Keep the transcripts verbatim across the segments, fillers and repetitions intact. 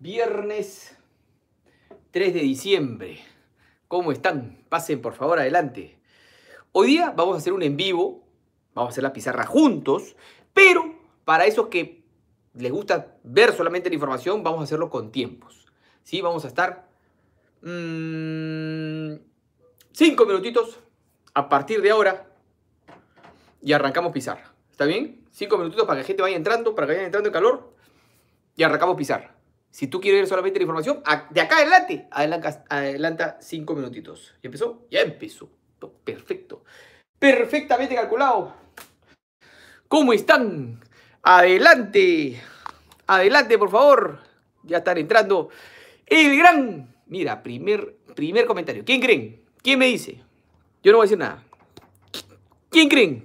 Viernes tres de diciembre. ¿Cómo están? Pasen por favor adelante. Hoy día vamos a hacer un en vivo. Vamos a hacer la pizarra juntos. Pero para esos que les gusta ver solamente la información, vamos a hacerlo con tiempos. ¿Sí? Vamos a estar mmm, cinco minutitos a partir de ahora y arrancamos pizarra. ¿Está bien? Cinco minutitos para que la gente vaya entrando, para que vayan entrando en calor y arrancamos pizarra. Si tú quieres ver solamente la información, de acá adelante, adelanta, adelanta cinco minutitos. ¿Ya empezó? Ya empezó. Perfecto. Perfectamente calculado. ¿Cómo están? Adelante. Adelante, por favor. Ya están entrando. El gran... Mira, primer, primer comentario. ¿Quién creen? ¿Quién me dice? Yo no voy a decir nada. ¿Quién creen?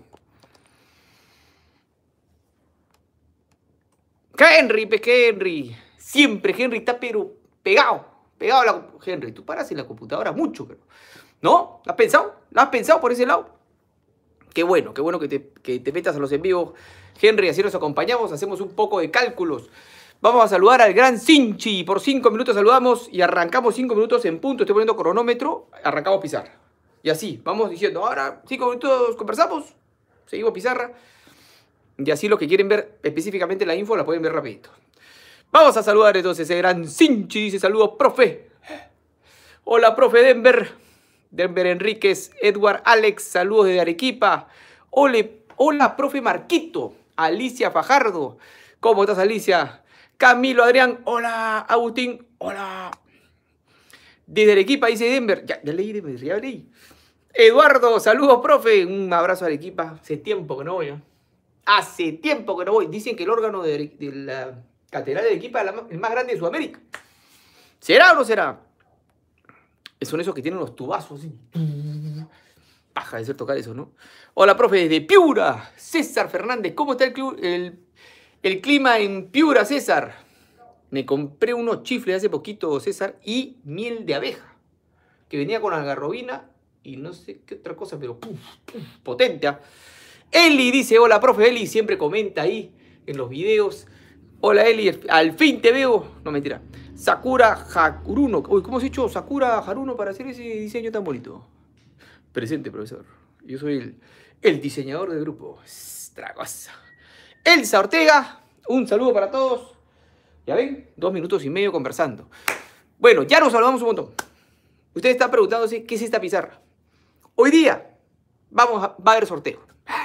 Henry, peque Henry. Siempre Henry está pero pegado. Pegado a la... Henry, tú paras en la computadora mucho, pero... ¿No? ¿La has pensado? ¿La has pensado por ese lado? Qué bueno, qué bueno que te, que te metas a los en vivos. Henry, así nos acompañamos, hacemos un poco de cálculos. Vamos a saludar al gran Sinchi. Por cinco minutos saludamos y arrancamos cinco minutos en punto. Estoy poniendo cronómetro, arrancamos pizarra. Y así, vamos diciendo, ahora cinco minutos conversamos, seguimos pizarra. Y así los que quieren ver específicamente la info la pueden ver rapidito. Vamos a saludar entonces ese gran Sinchi. Dice, saludos, profe. Hola, profe Denver. Denver Enríquez, Edward Alex, saludos desde Arequipa. Ole, hola, profe Marquito. Alicia Fajardo. ¿Cómo estás, Alicia? Camilo Adrián, hola. Agustín, hola. Desde Arequipa, dice Denver. Ya, ya leí, Denver, ya leí. Eduardo, saludos, profe. Un abrazo a Arequipa. Hace tiempo que no voy, ¿eh? Hace tiempo que no voy. Dicen que el órgano de, de la Catedral de Arequipa es el más grande de Sudamérica. ¿Será o no será? Son esos que tienen los tubazos así. Paja de ser tocar eso, ¿no? Hola, profe, desde Piura. César Fernández, ¿cómo está el, el, el clima en Piura, César? Me compré unos chifles hace poquito, César, y miel de abeja, que venía con algarrobina y no sé qué otra cosa, pero puf, puf, potente, ¿eh? Eli dice, hola, profe. Eli siempre comenta ahí en los videos. Hola, Eli, al fin te veo. No, mentira. Sakura Haruno. Uy, ¿cómo se ha hecho Sakura Haruno para hacer ese diseño tan bonito? Presente, profesor. Yo soy el, el diseñador del grupo. Estragosa. Elsa Ortega, un saludo para todos. Ya ven, dos minutos y medio conversando. Bueno, ya nos saludamos un montón. Ustedes están preguntándose qué es esta pizarra. Hoy día vamos a, va a haber sorteo.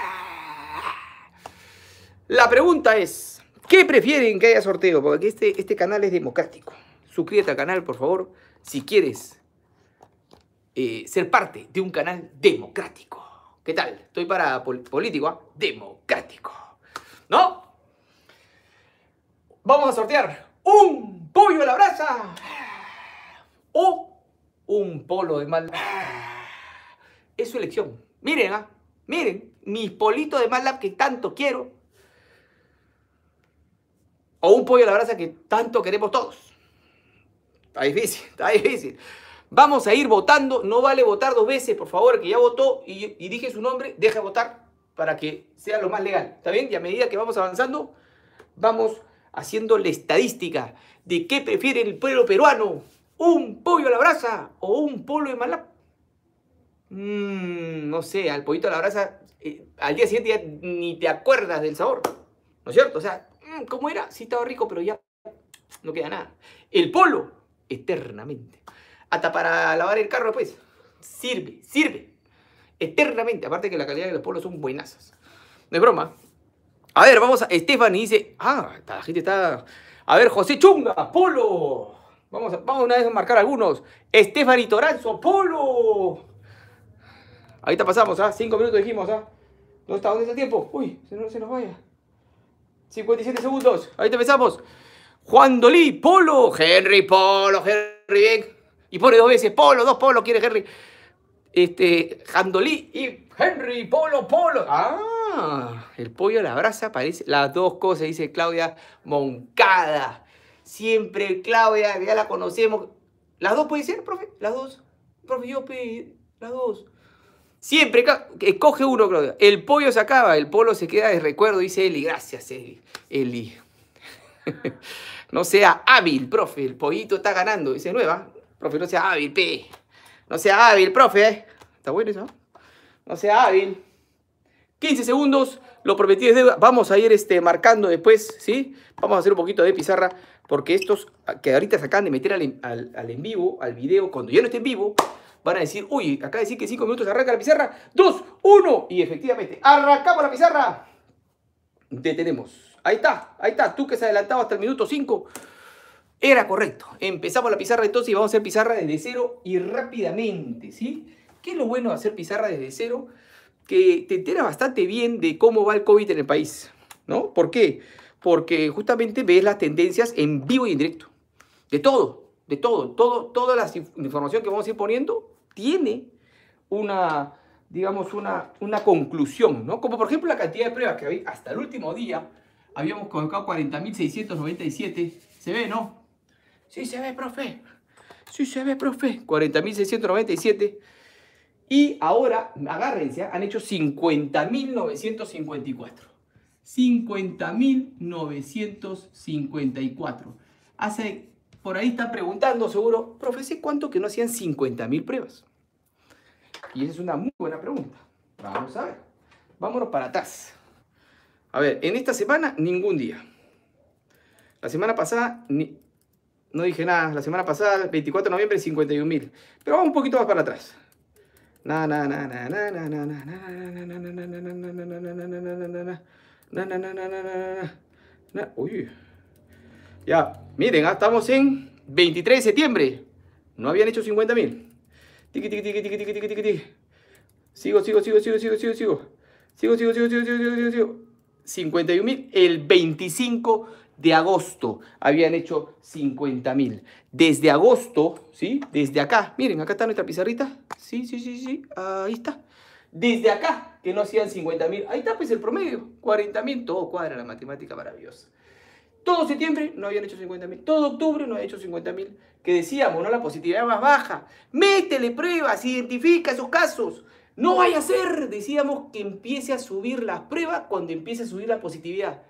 La pregunta es, ¿qué prefieren que haya sorteo? Porque este, este canal es democrático. Suscríbete al canal, por favor, si quieres eh, ser parte de un canal democrático. ¿Qué tal? Estoy para pol político, ¿eh? Democrático. ¿No? Vamos a sortear un pollo a la brasa o un polo de MATLAB. Es su elección. Miren, ¿ah? Miren, mis politos de MATLAB que tanto quiero. O un pollo a la brasa que tanto queremos todos. Está difícil, está difícil. Vamos a ir votando. No vale votar dos veces, por favor, que ya votó y, y dije su nombre. Deja votar para que sea lo más legal. ¿Está bien? Y a medida que vamos avanzando, vamos haciendo la estadística de qué prefiere el pueblo peruano. ¿Un pollo a la brasa o un polo de MATLAB? Mm, no sé, al pollito a la brasa, eh, al día siguiente ya ni te acuerdas del sabor. ¿No es cierto? O sea, ¿cómo era? Sí estaba rico, pero ya no queda nada. El polo, eternamente. Hasta para lavar el carro, pues. Sirve, sirve. Eternamente. Aparte que la calidad de los polos son buenazas. No es broma. A ver, vamos a... Stephanie dice... Ah, la gente está... A ver, José Chunga, polo. Vamos, a, vamos una vez a marcar algunos. Stephanie Toranzo, polo. Ahorita pasamos, ¿ah? Cinco minutos dijimos, ¿ah? ¿Dónde está? ¿Dónde está el tiempo? Uy, se no se nos vaya. cincuenta y siete segundos. Ahorita empezamos. Juan Dolí, polo. Henry, polo. Henry, bien. Y pone dos veces. Polo, dos polos quiere Henry. Este, Jandolí y Henry, polo, polo. Ah, el pollo a la brasa parece. Las dos cosas, dice Claudia Moncada. Siempre Claudia, ya la conocemos. ¿Las dos puede ser, profe? Las dos. Profe, yo pedí las dos. Siempre, escoge uno, Claudia. El pollo se acaba, el polo se queda de recuerdo, dice Eli. Gracias, Eli. Eli. No sea hábil, profe. El pollito está ganando. Dice nueva. Profe, no sea hábil, pe. No sea hábil, profe. ¿Está bueno eso? No sea hábil. quince segundos. Lo prometí es deuda. Vamos a ir este, marcando después, ¿sí? Vamos a hacer un poquito de pizarra. Porque estos que ahorita se acaban de meter al, al, al en vivo, al video, cuando ya no esté en vivo, van a decir, uy, acá decir que cinco minutos arranca la pizarra. dos, uno. Y efectivamente, arrancamos la pizarra. Detenemos. Ahí está, ahí está. Tú que se has adelantado hasta el minuto cinco. Era correcto. Empezamos la pizarra entonces y vamos a hacer pizarra desde cero y rápidamente, ¿sí? ¿Qué es lo bueno de hacer pizarra desde cero? Que te enteras bastante bien de cómo va el COVID en el país, ¿no? ¿Por qué? Porque justamente ves las tendencias en vivo y en directo. De todo, de todo. todo toda la información que vamos a ir poniendo tiene una, digamos, una, una conclusión, ¿no? Como por ejemplo la cantidad de pruebas que hay hasta el último día. Habíamos colocado cuarenta mil seiscientos noventa y siete. ¿Se ve, no? Sí se ve, profe. Sí se ve, profe. cuarenta mil seiscientos noventa y siete. Y ahora, agárrense, han hecho cincuenta mil novecientos cincuenta y cuatro. cincuenta mil novecientos cincuenta y cuatro. Hace, por ahí están preguntando seguro, profe, ¿hace cuánto que no hacían cincuenta mil pruebas? Y esa es una muy buena pregunta. Vamos a ver. Vámonos para atrás. A ver, en esta semana, ningún día. La semana pasada, ni, no dije nada. La semana pasada, veinticuatro de noviembre, cincuenta y un mil. Pero vamos un poquito más para atrás. Na na na na na na na na na na. Uy. Ya, miren, estamos en veintitrés de septiembre. No habían hecho cincuenta mil. Tiki tiki tiki tiki tiki tiki tiki. Sigo, sigo, sigo, sigo, sigo, sigo, sigo. Sigo, sigo, sigo, sigo, sigo, sigo, sigo, sigo. cincuenta y un mil. El veinticinco de agosto habían hecho cincuenta mil. Desde agosto, ¿sí? Desde acá. Miren, acá está nuestra pizarrita. Sí, sí, sí, sí. Ahí está. Desde acá, que no hacían cincuenta mil. Ahí está, pues, el promedio. cuarenta mil. Todo cuadra, la matemática maravillosa. Todo septiembre no habían hecho cincuenta mil. Todo octubre no habían hecho cincuenta mil. Que decíamos, ¿no? La positividad más baja. Métele pruebas, identifica esos casos. No vaya a ser, decíamos, que empiece a subir las pruebas cuando empiece a subir la positividad.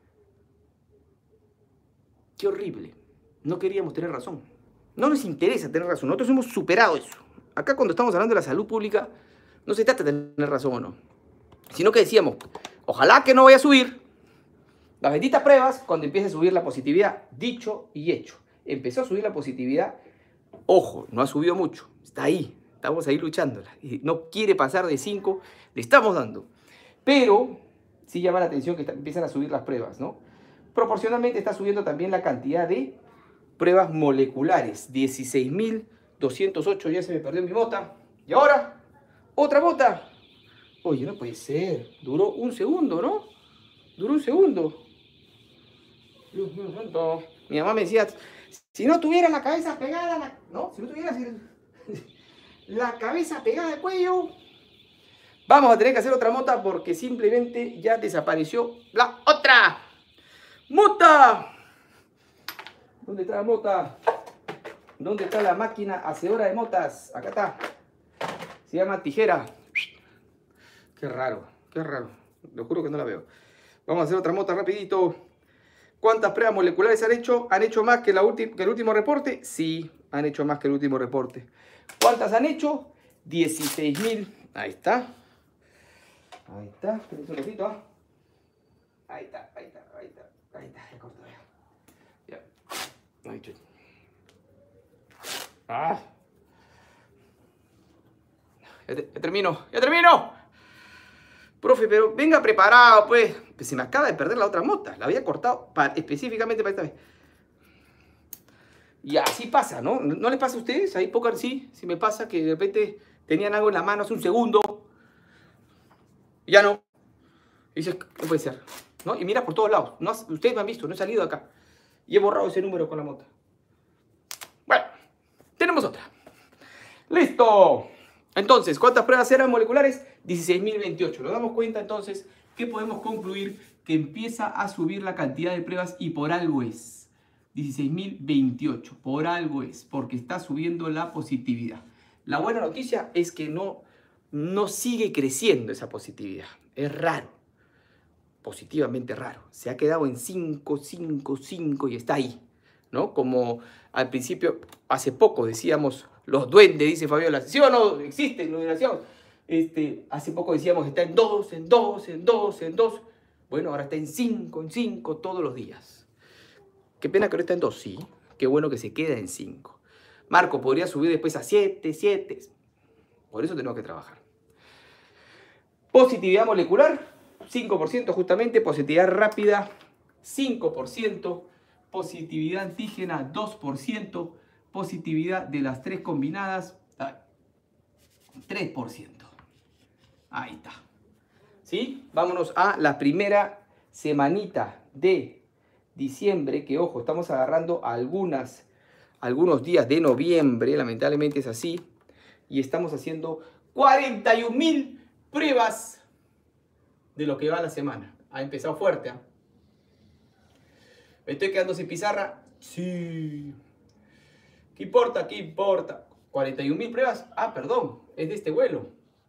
Qué horrible. No queríamos tener razón. No nos interesa tener razón. Nosotros hemos superado eso. Acá cuando estamos hablando de la salud pública, no se trata de tener razón o no. Sino que decíamos, ojalá que no vaya a subir las benditas pruebas cuando empiece a subir la positividad. Dicho y hecho. Empezó a subir la positividad. Ojo, no ha subido mucho. Está ahí. Estamos ahí luchándola. Y no quiere pasar de cinco. Le estamos dando. Pero sí llama la atención que empiezan a subir las pruebas, ¿no? Proporcionalmente está subiendo también la cantidad de pruebas moleculares. dieciséis mil doscientos ocho. Ya se me perdió mi bota. Y ahora, otra bota. Oye, no puede ser. Duró un segundo, ¿no? Duró un segundo. Dios mío santo. Mi mamá me decía, si no tuviera la cabeza pegada, la... ¿no? Si no tuviera la cabeza pegada al cuello, vamos a tener que hacer otra mota porque simplemente ya desapareció la otra. ¡Mota! ¿Dónde está la mota? ¿Dónde está la máquina hacedora de motas? Acá está. Se llama tijera. Qué raro, qué raro. Lo juro que no la veo. Vamos a hacer otra mota rapidito. ¿Cuántas pruebas moleculares han hecho? ¿Han hecho más que, la que el último reporte? Sí, han hecho más que el último reporte. ¿Cuántas han hecho? dieciséis mil. Ahí está. Ahí está. Un ratito, ¿eh? Ahí está, ahí está, ahí está. Ahí está, ya corto ya. Ya. Ahí está. Ah. Ya, te, ya termino, ya termino. Profe, pero venga preparado, pues. Pues se me acaba de perder la otra mota. La había cortado para, específicamente para esta vez. Y así pasa, ¿no? ¿No les pasa a ustedes? Ahí poco sí, sí me pasa que de repente tenían algo en la mano hace un segundo. Y ya no. Y dices, no puede ser, ¿no? Y mira por todos lados. No, ustedes me han visto, no he salido de acá. Y he borrado ese número con la mota. Bueno, tenemos otra. ¡Listo! Entonces, ¿cuántas pruebas eran moleculares? dieciséis mil veintiocho. Nos damos cuenta entonces que podemos concluir que empieza a subir la cantidad de pruebas y por algo es. dieciséis mil veintiocho. Por algo es. Porque está subiendo la positividad. La buena noticia es que no, no sigue creciendo esa positividad. Es raro. Positivamente raro. Se ha quedado en cinco, cinco, cinco y está ahí. ¿no? Como al principio, hace poco decíamos, los duendes, dice Fabiola, ¿sí o no? Existen los desgraciados. Este, hace poco decíamos, está en dos, en dos, en dos, en dos. Bueno, ahora está en cinco, en cinco, todos los días. Qué pena que ahora está en dos, sí. Qué bueno que se queda en cinco. Marco, podría subir después a siete, siete. Por eso tenemos que trabajar. Positividad molecular, cinco por ciento justamente. Positividad rápida, cinco por ciento. Positividad antígena, dos por ciento. Positividad de las tres combinadas, tres por ciento. Ahí está. ¿Sí? Vámonos a la primera semanita de diciembre, que ojo, estamos agarrando algunas, algunos días de noviembre, lamentablemente es así, y estamos haciendo cuarenta y un mil pruebas de lo que va la semana. Ha empezado fuerte, ¿eh? ¿Me estoy quedando sin pizarra? Sí. ¿Qué importa? ¿Qué importa? cuarenta y un mil pruebas. Ah, perdón, es de este vuelo.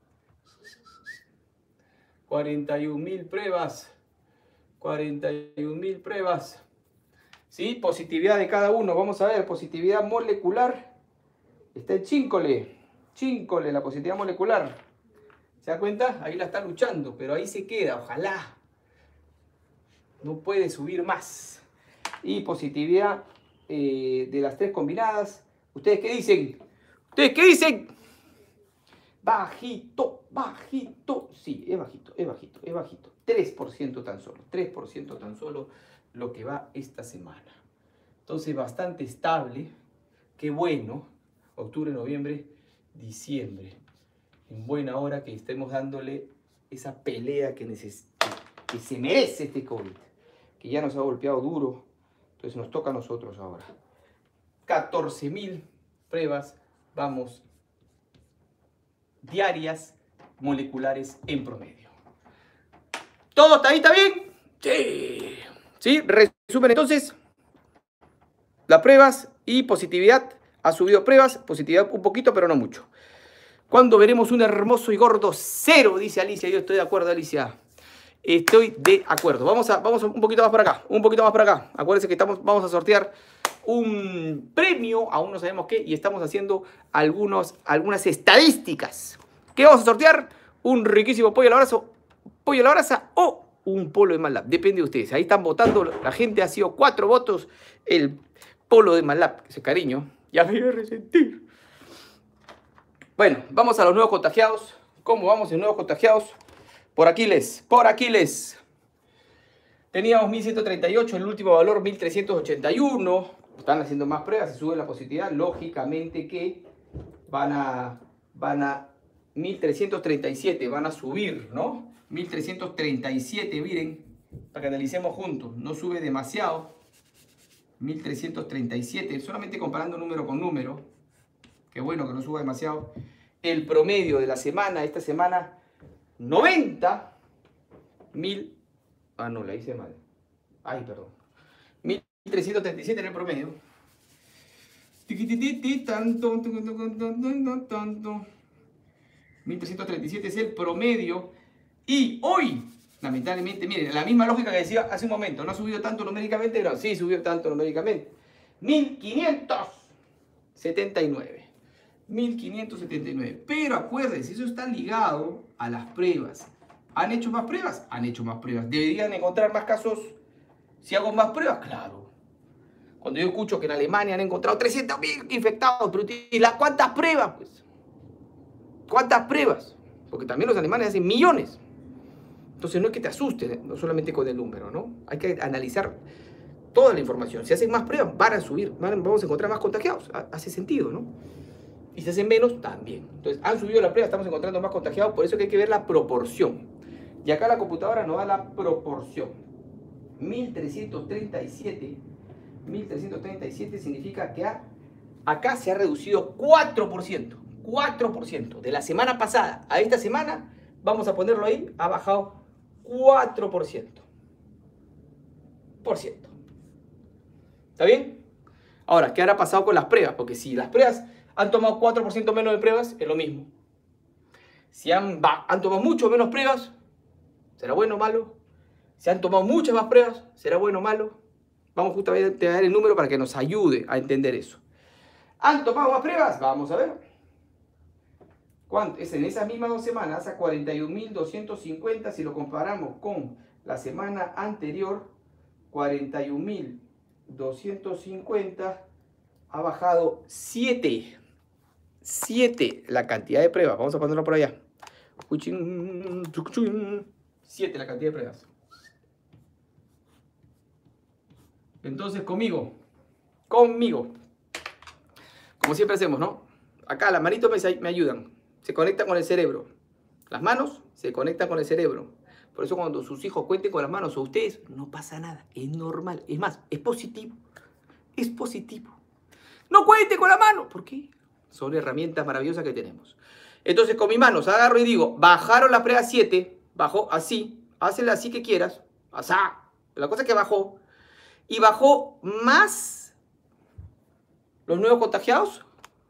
cuarenta y un mil pruebas. cuarenta y un mil pruebas. ¿Sí? Positividad de cada uno. Vamos a ver, positividad molecular. Está en Chíncole. Chíncole, la positividad molecular. ¿Se da cuenta? Ahí la está luchando, pero ahí se queda. Ojalá. No puede subir más. Y positividad eh, de las tres combinadas. ¿Ustedes qué dicen? ¿Ustedes qué dicen? Bajito, bajito. Sí, es bajito, es bajito, es bajito. tres por ciento tan solo. tres por ciento tan solo lo que va esta semana. Entonces, bastante estable. Qué bueno. Octubre, noviembre, diciembre. En buena hora que estemos dándole esa pelea que, neces que se merece este COVID. Que ya nos ha golpeado duro. Entonces nos toca a nosotros ahora. catorce mil pruebas vamos diarias moleculares en promedio. ¿Todo está ahí? ¿Está bien? Sí. ¿Sí? Resumen entonces. Las pruebas y positividad. Ha subido pruebas, positividad un poquito, pero no mucho. ¿Cuándo veremos un hermoso y gordo cero? Dice Alicia. Yo estoy de acuerdo, Alicia. Estoy de acuerdo. Vamos a, vamos un poquito más para acá. Un poquito más para acá. Acuérdense que estamos, vamos a sortear un premio. Aún no sabemos qué. Y estamos haciendo algunos, algunas estadísticas. ¿Qué vamos a sortear? Un riquísimo pollo a la brasa, pollo a la brasa o un polo de Malab. Depende de ustedes. Ahí están votando. La gente ha sido cuatro votos. El polo de Malab. Ese cariño. Ya me voy a resentir. Bueno, vamos a los nuevos contagiados. ¿Cómo vamos en nuevos contagiados? Por Aquiles, por Aquiles. Teníamos mil ciento treinta y ocho, el último valor mil trescientos ochenta y uno. Están haciendo más pruebas, se sube la positividad. Lógicamente que van a, van a mil trescientos treinta y siete, van a subir, ¿no? mil trescientos treinta y siete, miren, para que analicemos juntos. No sube demasiado. mil trescientos treinta y siete, solamente comparando número con número. Qué bueno que no suba demasiado. El promedio de la semana, esta semana, noventa mil. Ah, no, la hice mal. Ay, perdón. mil trescientos treinta y siete en el promedio. mil trescientos treinta y siete es el promedio. Y hoy, lamentablemente, miren, la misma lógica que decía hace un momento, no ha subido tanto numéricamente, pero sí subió tanto numéricamente. mil quinientos setenta y nueve. mil quinientos setenta y nueve. Pero acuérdense, eso está ligado a las pruebas. ¿Han hecho más pruebas? Han hecho más pruebas. ¿Deberían encontrar más casos si hago más pruebas? Claro. Cuando yo escucho que en Alemania han encontrado trescientos mil infectados, pero ¿y las cuántas pruebas? Pues? ¿Cuántas pruebas? Porque también los alemanes hacen millones. Entonces no es que te asustes, no solamente con el número, ¿no? Hay que analizar toda la información. Si hacen más pruebas, van a subir, van, vamos a encontrar más contagiados. Hace sentido, ¿no? Y si hacen menos, también. Entonces, han subido la prueba, estamos encontrando más contagiados, por eso que hay que ver la proporción. Y acá la computadora nos da la proporción. mil trescientos treinta y siete. mil trescientos treinta y siete significa que a, acá se ha reducido cuatro por ciento. cuatro por ciento. De la semana pasada a esta semana, vamos a ponerlo ahí, ha bajado cuatro por ciento. Por ciento. ¿Está bien? Ahora, ¿qué habrá pasado con las pruebas? Porque si las pruebas han tomado cuatro por ciento menos de pruebas, es lo mismo. Si han, va, han tomado mucho menos pruebas, ¿será bueno o malo? Si han tomado muchas más pruebas, ¿será bueno o malo? Vamos justamente a dar el número para que nos ayude a entender eso. ¿Han tomado más pruebas? Vamos a ver. ¿Cuánto? Es en esas mismas dos semanas, a cuarenta y un mil doscientos cincuenta, si lo comparamos con la semana anterior, cuarenta y un mil doscientos cincuenta ha bajado siete. siete la cantidad de pruebas. Vamos a ponerlo por allá. siete la cantidad de pruebas. Entonces, conmigo, conmigo, como siempre hacemos, ¿no? Acá las manitos me, me ayudan, se conectan con el cerebro. Las manos se conectan con el cerebro. Por eso cuando sus hijos cuenten con las manos o ustedes, no pasa nada, es normal. Es más, es positivo, es positivo. No cuente con la mano, ¿por qué? Son herramientas maravillosas que tenemos. Entonces, con mis manos agarro y digo, bajaron la prueba siete, bajó así, hazla así que quieras, asá. La cosa es que bajó. Y bajó más los nuevos contagiados.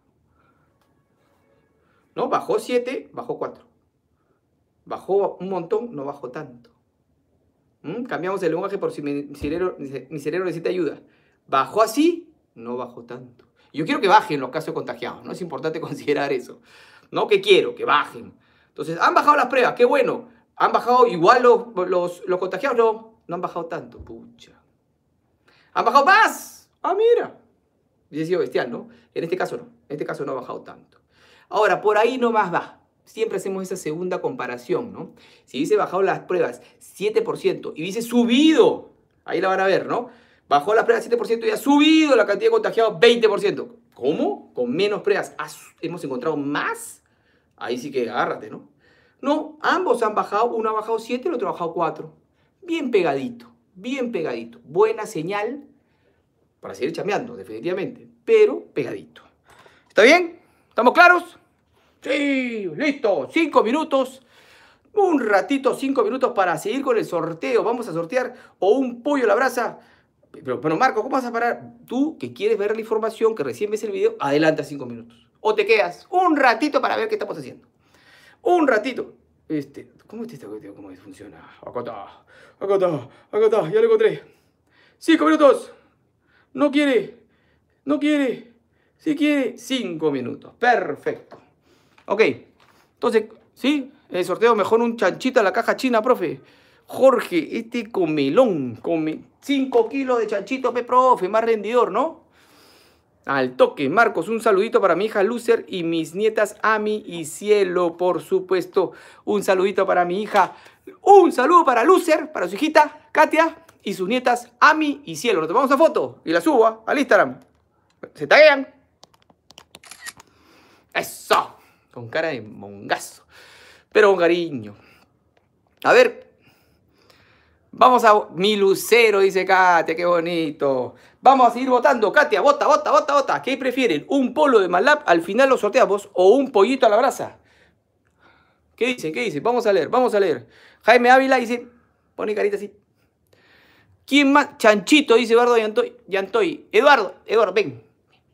No, bajó siete, bajó cuatro. Bajó un montón, no bajó tanto. ¿Mm? Cambiamos el lenguaje por si mi cerebro, mi cerebro necesita ayuda. Bajó así, no bajó tanto. Yo quiero que bajen los casos contagiados, ¿no? Es importante considerar eso. ¿No? ¿Qué quiero? Que bajen. Entonces, han bajado las pruebas, qué bueno. Han bajado igual los, los, los contagiados, no, no han bajado tanto, pucha. ¿Han bajado más? Ah, mira. Hubiese sido bestial, ¿no? En este caso no. En este caso no ha bajado tanto. Ahora, por ahí no más va. Siempre hacemos esa segunda comparación, ¿no? Si hubiese bajado las pruebas siete por ciento y hubiese subido, ahí la van a ver, ¿no? Bajó las pruebas siete por ciento y ha subido la cantidad de contagiados veinte por ciento. ¿Cómo? Con menos pruebas hemos encontrado más. Ahí sí que agárrate, ¿no? No, ambos han bajado. Uno ha bajado siete, el otro ha bajado cuatro. Bien pegadito. Bien pegadito. Buena señal para seguir chambeando, definitivamente. Pero pegadito. ¿Está bien? ¿Estamos claros? Sí, listo. Cinco minutos. Un ratito, cinco minutos para seguir con el sorteo. Vamos a sortear o un pollo a la brasa. Pero, bueno, Marco, ¿cómo vas a parar? Tú que quieres ver la información, que recién ves el video, adelanta cinco minutos. O te quedas un ratito para ver qué estamos haciendo. Un ratito. Este, ¿cómo es esta cuestión? ¿Cómo funciona? Acá está, acá está, acá está, ya lo encontré. Cinco minutos. No quiere, no quiere, sí quiere. Cinco minutos. Perfecto. Ok, entonces, ¿sí? El sorteo mejor un chanchito a la caja china, profe. Jorge, este comelón, come cinco kilos de chanchito, pe, profe, más rendidor, ¿no? Al toque. Marcos, un saludito para mi hija Lucer y mis nietas Ami y Cielo, por supuesto. Un saludito para mi hija. Un saludo para Lucer, para su hijita Katia y sus nietas Ami y Cielo. Nos tomamos una foto y la subo ¿eh? al Instagram. Se taguean. Eso. Con cara de mongazo. Pero con cariño. A ver. Vamos a... Mi lucero, dice Katia, qué bonito. Vamos a seguir votando. Katia, vota, vota, vota, vota. ¿Qué prefieren? ¿Un polo de Malab? Al final lo sorteamos. ¿O un pollito a la brasa? ¿Qué dicen? ¿Qué dicen? Vamos a leer, vamos a leer. Jaime Ávila dice... Pone carita así. ¿Quién más? Chanchito, dice Eduardo Yantoy. Yantoy. Eduardo, Eduardo, ven.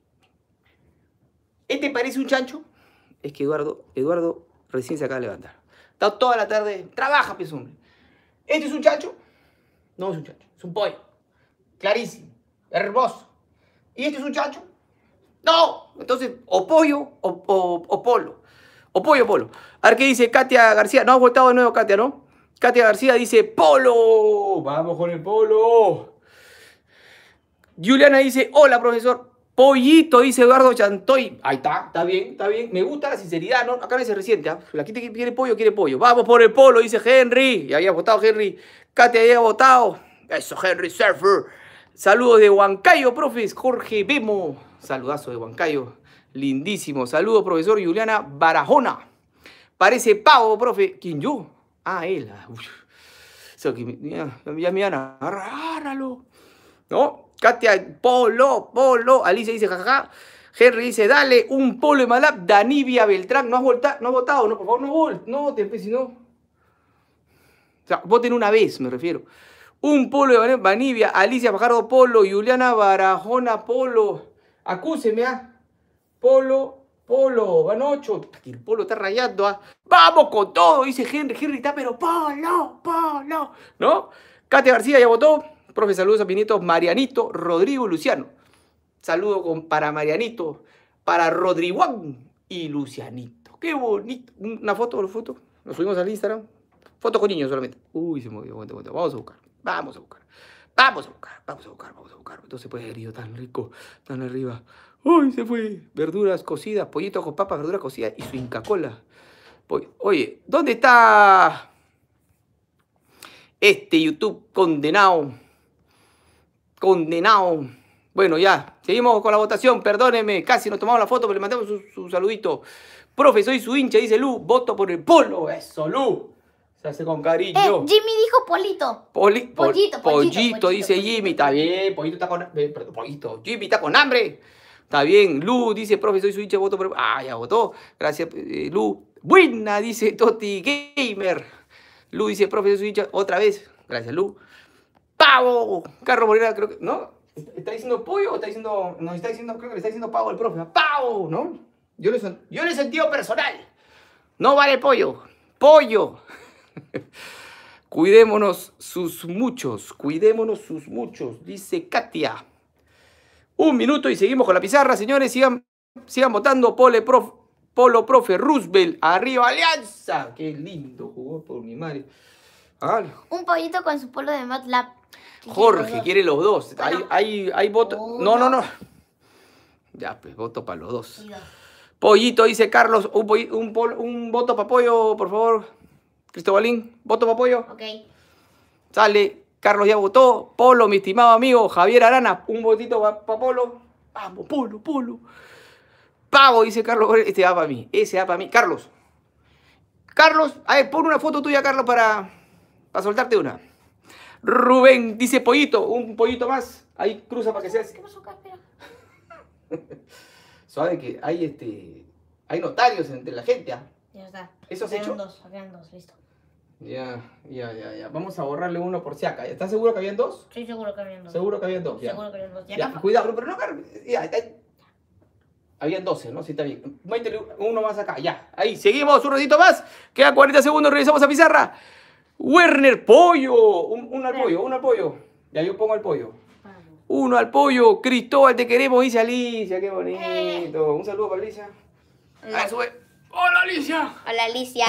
¿Este parece un chancho? Es que Eduardo, Eduardo recién se acaba de levantar. Está toda la tarde. Trabaja, pues, hombre. ¿Este es un chancho? No es un chancho, es un pollo. Clarísimo, hermoso. ¿Y este es un chancho? No. Entonces, o pollo o, o, o polo. O pollo o polo. A ver qué dice Katia García. No has votado de nuevo, Katia, ¿no? Katia García dice polo. Vamos con el polo. Juliana dice, hola, profesor. Pollito, dice Eduardo Chantoy. Ahí está, está bien, está bien. Me gusta la sinceridad, ¿no? Acá no se resiente, ¿eh? La gente que quiere pollo, quiere pollo. Vamos por el polo, dice Henry. Ya había votado Henry. Katia había votado. Eso, Henry Surfer. Saludos de Huancayo, profes. Jorge Bemo. Saludazo de Huancayo. Lindísimo. Saludos, profesor Juliana Barajona. Parece pavo, profe. ¿Quién yo? Ah, él. Eso que ya, ya me van a agárralo. ¿No? Katia, polo, polo. Alicia dice, jajaja. Henry dice, dale un polo de Malab. Danivia Beltrán, ¿no has, volta, no has votado? No, por favor, no votes. No, te, si no. O sea, voten una vez, me refiero. Un polo de Danivia. Alicia Fajardo, polo. Juliana Barajona, polo. Acúseme, ¿ah? Polo, polo. Van ocho. El polo está rayando, ¿ah? Vamos con todo, dice Henry. Henry está, pero polo, polo. ¿No? Katia García ya votó. Profe, saludos a mis nietos Marianito, Rodrigo y Luciano. Saludo con, para Marianito, para Rodriguán y Lucianito. Qué bonito. Una foto, una foto. Nos subimos al Instagram. Foto con niños solamente. Uy, se movió. Aguanta, aguanta. Vamos a buscar. Vamos a buscar. Vamos a buscar. Vamos a buscar. Vamos a buscar. Entonces puede haber ido tan rico, tan arriba. Uy, se fue. Verduras cocidas, pollito con papas, verduras cocidas y su Inca Cola. Oye, ¿dónde está este YouTube condenado? Condenado. Bueno, ya, seguimos con la votación. Perdóneme, casi nos tomamos la foto, pero le mandamos su, su saludito. Profe, soy su hincha, dice Lu. Voto por el Polo. Eso, Lu. Se hace con cariño. Eh, Jimmy dijo Polito. Poli, pol, pollito, pollito, pollito, pollito, dice pollito, Jimmy. pollito. Está bien, Pollito está con... Eh, perdón, Pollito. Jimmy está con hambre. Está bien. Lu dice, profe, soy su hincha, voto por... Ah, ya votó. Gracias, eh, Lu. Buena, dice Toti Gamer. Lu dice, profe, soy su hincha. Otra vez. Gracias, Lu. Pavo. Carlos Morena, creo que... ¿No? ¿Está diciendo pollo o está diciendo... No, está diciendo... Creo que le está diciendo pavo al profe. ¡Pavo! ¿No? Yo le, yo le he sentido personal. No vale pollo. Pollo. Cuidémonos sus muchos. Cuidémonos sus muchos. Dice Katia. Un minuto y seguimos con la pizarra, señores. Sigan, sigan votando. Pole, prof, Polo, profe, Roosevelt. Arriba, Alianza. Qué lindo jugó por mi madre. Ah, Un pollito con su polo de MATLAB. Jorge quiere los dos. Bueno, hay, hay, hay voto. uno. No, no, no. Ya, pues voto para los dos. Y dos. Pollito, dice Carlos. Un, poll- un, pol- un voto para pollo, por favor. Cristobalín, voto para pollo. Ok. Sale. Carlos ya votó. Polo, mi estimado amigo. Javier Arana, un votito para pa Polo. Vamos, Polo, Polo. Pavo, dice Carlos. Este va para mí. Ese va para mí. Carlos. Carlos, a ver, pon una foto tuya, Carlos, para, para soltarte una. Rubén, dice pollito. Un pollito más. Ahí cruza para que seas. ¿Qué pasó acá? Espera. Sabe que hay este. Hay notarios entre la gente, ¿ah? Ya está. ¿Eso has Quedan hecho? dos, quedan dos, listo. Ya, ya, ya, ya. Vamos a borrarle uno por si acá. ¿Estás seguro que habían dos? Estoy seguro que habían dos. Seguro que habían dos. Ya. Seguro que habían dos. Ya, Ya, acá. cuidado, pero no, Carlos. Ya, está. Habían doce, ¿no? Sí, está bien. Métele uno más acá, ya. Ahí, seguimos un ratito más. Quedan cuarenta segundos, regresamos a pizarra. Werner, pollo. Un, uno al pollo, uno al pollo. Ya yo pongo al pollo. Vamos. Uno al pollo. Cristóbal, te queremos, dice Alicia. Qué bonito. Un saludo para Alicia. Ah, sube. Hola, Alicia. Hola, Alicia.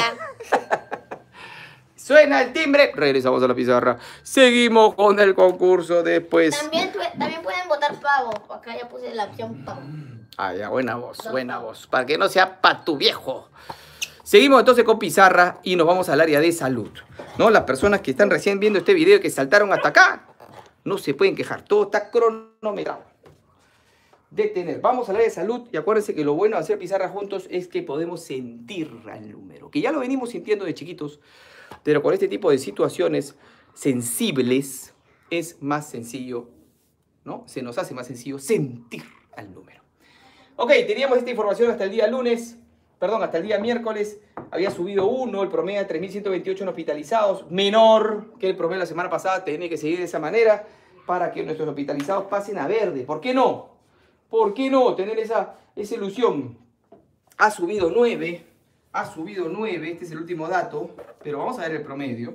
Suena el timbre. Regresamos a la pizarra. Seguimos con el concurso después. También, tu- también pueden votar pavo. Acá ya puse la opción pavo. Ah, ya, buena voz, buena voz. Para que no sea pa' tu viejo. Seguimos entonces con pizarra y nos vamos al área de salud. ¿No? Las personas que están recién viendo este video y que saltaron hasta acá, no se pueden quejar. Todo está cronometrado. Detener. Vamos al área de salud y acuérdense que lo bueno de hacer pizarra juntos es que podemos sentir al número. Que ya lo venimos sintiendo de chiquitos, pero con este tipo de situaciones sensibles es más sencillo, ¿no? Se nos hace más sencillo sentir al número. Ok, teníamos esta información hasta el día lunes, perdón, hasta el día miércoles. Había subido uno, el promedio de tres mil ciento veintiocho en hospitalizados, menor que el promedio de la semana pasada. Tiene que seguir de esa manera para que nuestros hospitalizados pasen a verde. ¿Por qué no? ¿Por qué no tener esa, esa ilusión? Ha subido nueve, ha subido nueve, este es el último dato, pero vamos a ver el promedio.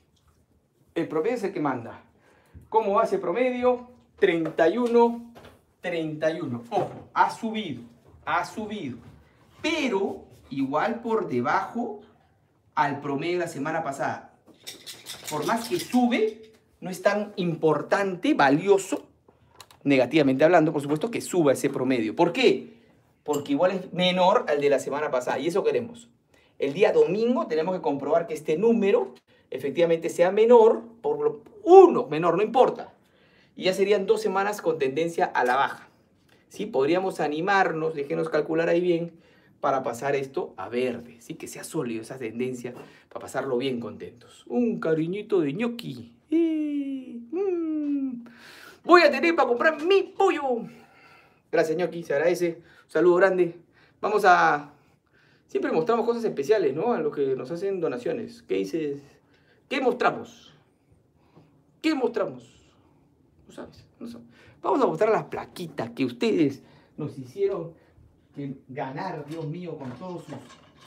El promedio es el que manda. ¿Cómo va ese promedio? treinta y uno, treinta y uno. Ojo, ha subido, ha subido. Pero igual por debajo al promedio de la semana pasada. Por más que sube, no es tan importante, valioso, negativamente hablando, por supuesto, que suba ese promedio. ¿Por qué? Porque igual es menor al de la semana pasada. Y eso queremos. El día domingo tenemos que comprobar que este número efectivamente sea menor, por lo, uno, menor, no importa. Y ya serían dos semanas con tendencia a la baja. ¿Sí? Podríamos animarnos, déjenos calcular ahí bien, para pasar esto a verde. ¿Sí? Que sea sólido esa tendencia, para pasarlo bien contentos. Un cariñito de ñoqui. Eh, mm. Voy a tener para comprar mi pollo. Gracias, ñoqui, se agradece. Un saludo grande. Vamos a... Siempre mostramos cosas especiales, ¿no? A los que nos hacen donaciones. ¿Qué dices? ¿Qué mostramos? ¿Qué mostramos? No sabes, no sabes. Vamos a mostrar las plaquitas que ustedes nos hicieron ganar, Dios mío, con todo su,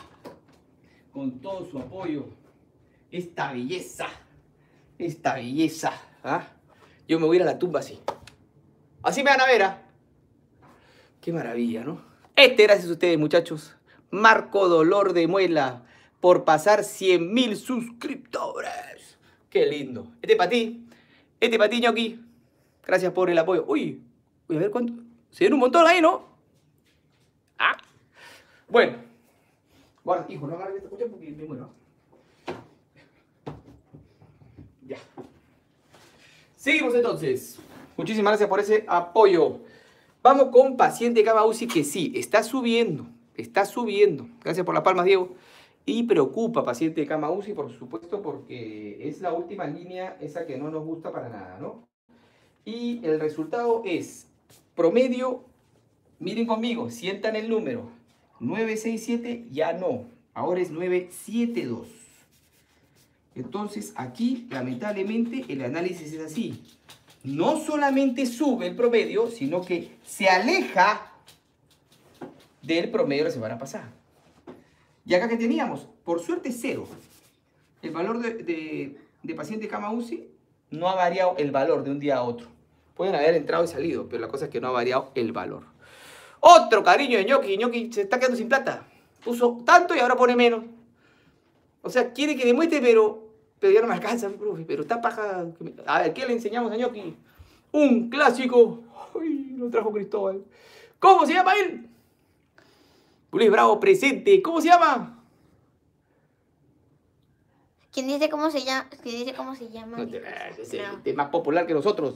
con todo su apoyo. Esta belleza, esta belleza, ¿ah? yo me voy a ir a la tumba así. Así me van a ver, ¿ah? Qué maravilla, ¿no? Este, gracias a ustedes, muchachos. Marco Dolor de Muela por pasar cien mil suscriptores. Qué lindo. Este para ti. Este para ti, ñoqui. Gracias por el apoyo. Uy, uy, a ver cuánto. Se ven un montón ahí, ¿no? Ah. Bueno. Bueno, hijo, no agarres esta cuestión porque me muero. Ya. Seguimos entonces. Muchísimas gracias por ese apoyo. Vamos con paciente cama U C I que sí, está subiendo. Está subiendo. Gracias por las palmas, Diego. Y preocupa paciente de cama U C I, por supuesto, porque es la última línea, esa que no nos gusta para nada, ¿no? Y el resultado es promedio, miren conmigo, sientan el número, nueve seis siete, ya no, ahora es nueve siete dos. Entonces aquí, lamentablemente, el análisis es así. No solamente sube el promedio, sino que se aleja del promedio de la semana pasada. Y acá que teníamos, por suerte cero. El valor de, de, de paciente cama U C I no ha variado el valor de un día a otro. Pueden haber entrado y salido, pero la cosa es que no ha variado el valor. Otro cariño de ñoqui. ñoqui se está quedando sin plata. Puso tanto y ahora pone menos. O sea, quiere que demuestre, pero, pero ya no me alcanza, profe. Pero está paja. A ver, ¿qué le enseñamos a ñoqui? Un clásico. Ay, lo trajo Cristóbal. ¿Cómo se llama él? Luis Bravo presente. ¿Cómo se llama? ¿Quién dice cómo se llama? ¿Quién dice cómo se llama? No te, No. es el más popular que nosotros.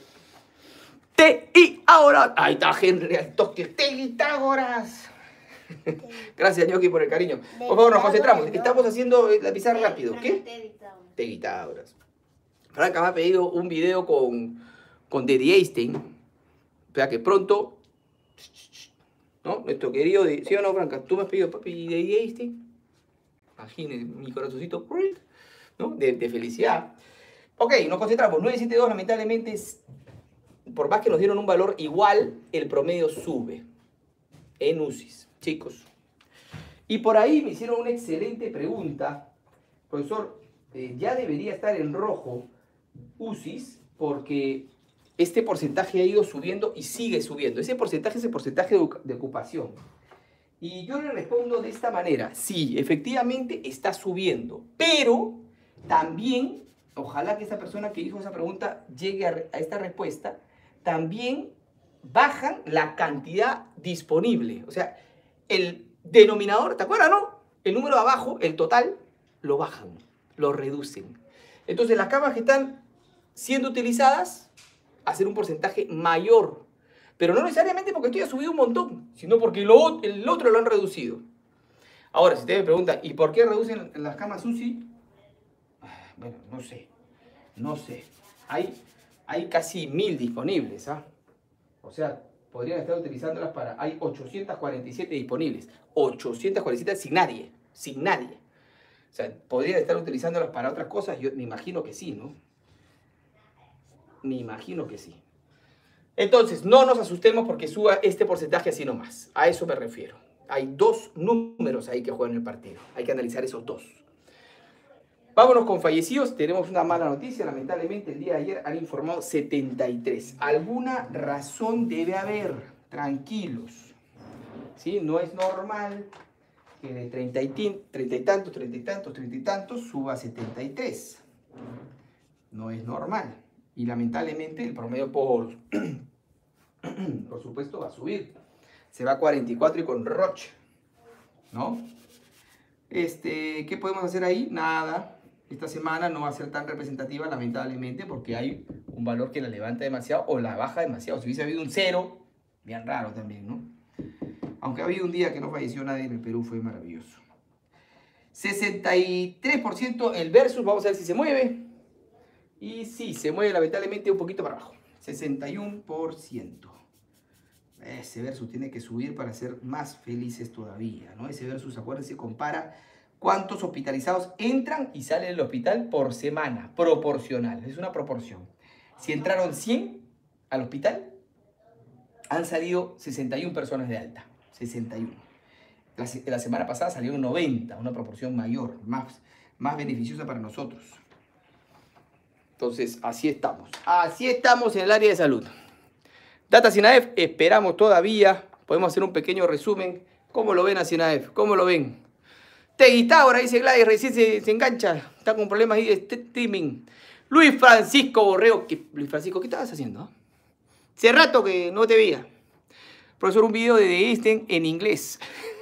T y ahora. Ahí está Henry al toque. Pitágoras. Gracias, ñoqui, por el cariño. Por favor, nos concentramos. Estamos haciendo la pizarra rápido. ¿Qué? Pitágoras. Franca me ha pedido un video con, con Daddy Einstein. Espera que pronto. ¿No? Nuestro querido. De, ¿sí o no, Franca? ¿Tú me has pedido, papi, Daddy Einstein? Imagínense mi corazoncito, ¿no? De, de felicidad. Ok, nos concentramos. nueve siete dos, lamentablemente, es, por más que nos dieron un valor igual, el promedio sube en U C I S, chicos. Y por ahí me hicieron una excelente pregunta. Profesor, eh, ya debería estar en rojo U C I S porque este porcentaje ha ido subiendo y sigue subiendo. Ese porcentaje es el porcentaje de, de ocupación. Y yo le respondo de esta manera. Sí, efectivamente está subiendo, pero también, ojalá que esta persona que dijo esa pregunta llegue a, a esta respuesta, también bajan la cantidad disponible. O sea, el denominador, ¿te acuerdas, no? El número de abajo, el total, lo bajan, lo reducen. Entonces, las camas que están siendo utilizadas hacen un porcentaje mayor. Pero no necesariamente porque esto ya ha subido un montón, sino porque lo, el otro lo han reducido. Ahora, si ustedes me preguntan, ¿y por qué reducen las camas U C I? Bueno, no sé. No sé. Hay, hay casi mil disponibles, ¿ah? O sea, podrían estar utilizándolas para... Hay ochocientas cuarenta y siete disponibles. ochocientas cuarenta y siete sin nadie. Sin nadie. O sea, podrían estar utilizándolas para otras cosas. Yo me imagino que sí, ¿no? Me imagino que sí. Entonces, no nos asustemos porque suba este porcentaje así nomás. A eso me refiero. Hay dos números ahí que juegan el partido. Hay que analizar esos dos. Vámonos con fallecidos. Tenemos una mala noticia. Lamentablemente, el día de ayer han informado setenta y tres. Alguna razón debe haber. Tranquilos. ¿Sí? No es normal que de treinta y, treinta y tantos, treinta y tantos, treinta y tantos suba a setenta y tres. No es normal. Y lamentablemente el promedio por, por supuesto va a subir. Se va a cuarenta y cuatro y con Roche, ¿no? Este, ¿qué podemos hacer ahí? Nada. Esta semana no va a ser tan representativa, lamentablemente, porque hay un valor que la levanta demasiado o la baja demasiado. Si hubiese habido un cero, bien raro también, ¿no? Aunque ha habido un día que no falleció nadie en el Perú, fue maravilloso. sesenta y tres por ciento el versus, vamos a ver si se mueve. Y sí, se mueve lamentablemente un poquito para abajo. sesenta y uno por ciento. Ese versus tiene que subir para ser más felices todavía, ¿no? Ese versus, acuérdense, compara cuántos hospitalizados entran y salen del hospital por semana. Proporcional, es una proporción. Si entraron cien al hospital, han salido sesenta y una personas de alta. sesenta y uno. La, la semana pasada salieron noventa, una proporción mayor, más, más beneficiosa para nosotros. Entonces, así estamos. Así estamos en el área de salud. Data SINAEF, esperamos todavía. Podemos hacer un pequeño resumen. ¿Cómo lo ven a SINAEF? ¿Cómo lo ven? Teguitábora, dice Gladys, recién se, se engancha. Está con problemas ahí de streaming. Luis Francisco Borreo. ¿Qué, Luis Francisco, ¿qué estabas haciendo? Hace rato que no te veía. Profesor, un video de Einstein en inglés.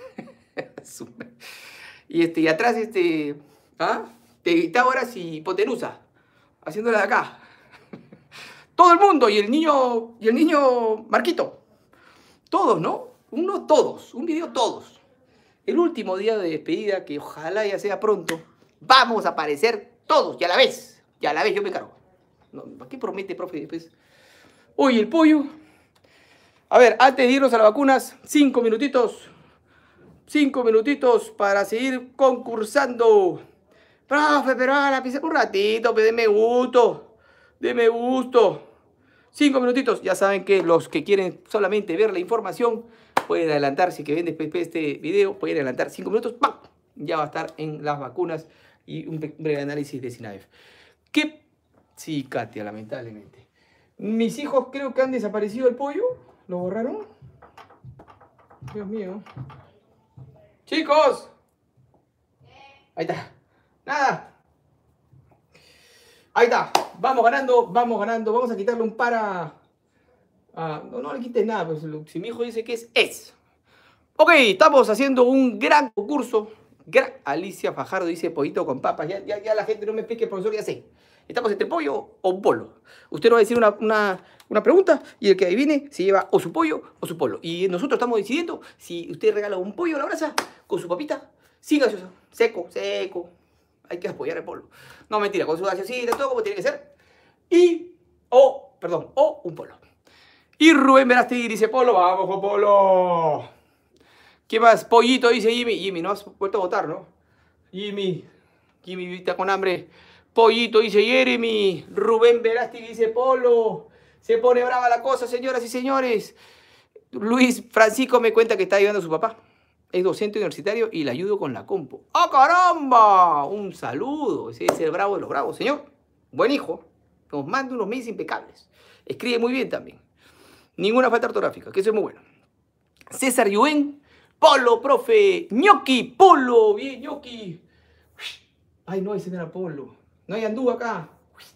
y, este, y atrás, este... ¿ah? Teguitáboras y hipotenusa. Haciéndola de acá. Todo el mundo. Y el niño... Y el niño Marquito. Todos, ¿no? Uno, todos. Un video, todos. El último día de despedida, que ojalá ya sea pronto, vamos a aparecer todos, y a la vez. Y a la vez yo me cargo. No, ¿para qué promete, profe? Después. Oye, el pollo. A ver, antes de irnos a las vacunas, cinco minutitos. Cinco minutitos para seguir concursando. Profe, pero haga la pizarra un ratito, pues, deme gusto. Deme gusto. Cinco minutitos. Ya saben que los que quieren solamente ver la información pueden adelantar, si que ven después de este video, pueden adelantar cinco minutos. ¡Pam! Ya va a estar en las vacunas y un breve análisis de SINAEF. ¿Qué? Sí, Katia, lamentablemente. Mis hijos creo que han desaparecido el pollo. ¿Lo borraron? Dios mío. Chicos. Ahí está. Nada. Ahí está. Vamos ganando, vamos ganando. Vamos a quitarle un para... Ah, no, no le quites nada, pues, si mi hijo dice que es, es. Ok, estamos haciendo un gran concurso. Gran... Alicia Fajardo dice pollito con papas. Ya, ya, ya la gente no me explique, profesor, ya sé. Estamos entre pollo o polo. Usted nos va a decir una, una, una pregunta y el que adivine se lleva o su pollo o su polo. Y nosotros estamos decidiendo si usted regala un pollo a la brasa con su papita, sin gaseosa, seco, seco. Hay que apoyar el polo. No, mentira, con su gaseosita, todo como tiene que ser. Y, o, perdón, o un polo. Y Rubén Verástegui dice polo, vamos con polo. ¿Qué más? Pollito dice Jimmy. Jimmy, no has vuelto a votar, ¿no? Jimmy, Jimmy está con hambre. Pollito dice Jeremy. Rubén Verástegui dice polo. Se pone brava la cosa, señoras y señores. Luis Francisco me cuenta que está ayudando a su papá. Es docente universitario y le ayudo con la compu. ¡Ah, caramba! Un saludo. Ese es el bravo de los bravos, señor. Buen hijo. Nos manda unos mails impecables. Escribe muy bien también. Ninguna falta ortográfica, que eso es muy bueno. César Yuen, polo, profe. Ñoqui, polo. Bien, ñoqui. Ay, no, ese no era polo. No hay andú acá.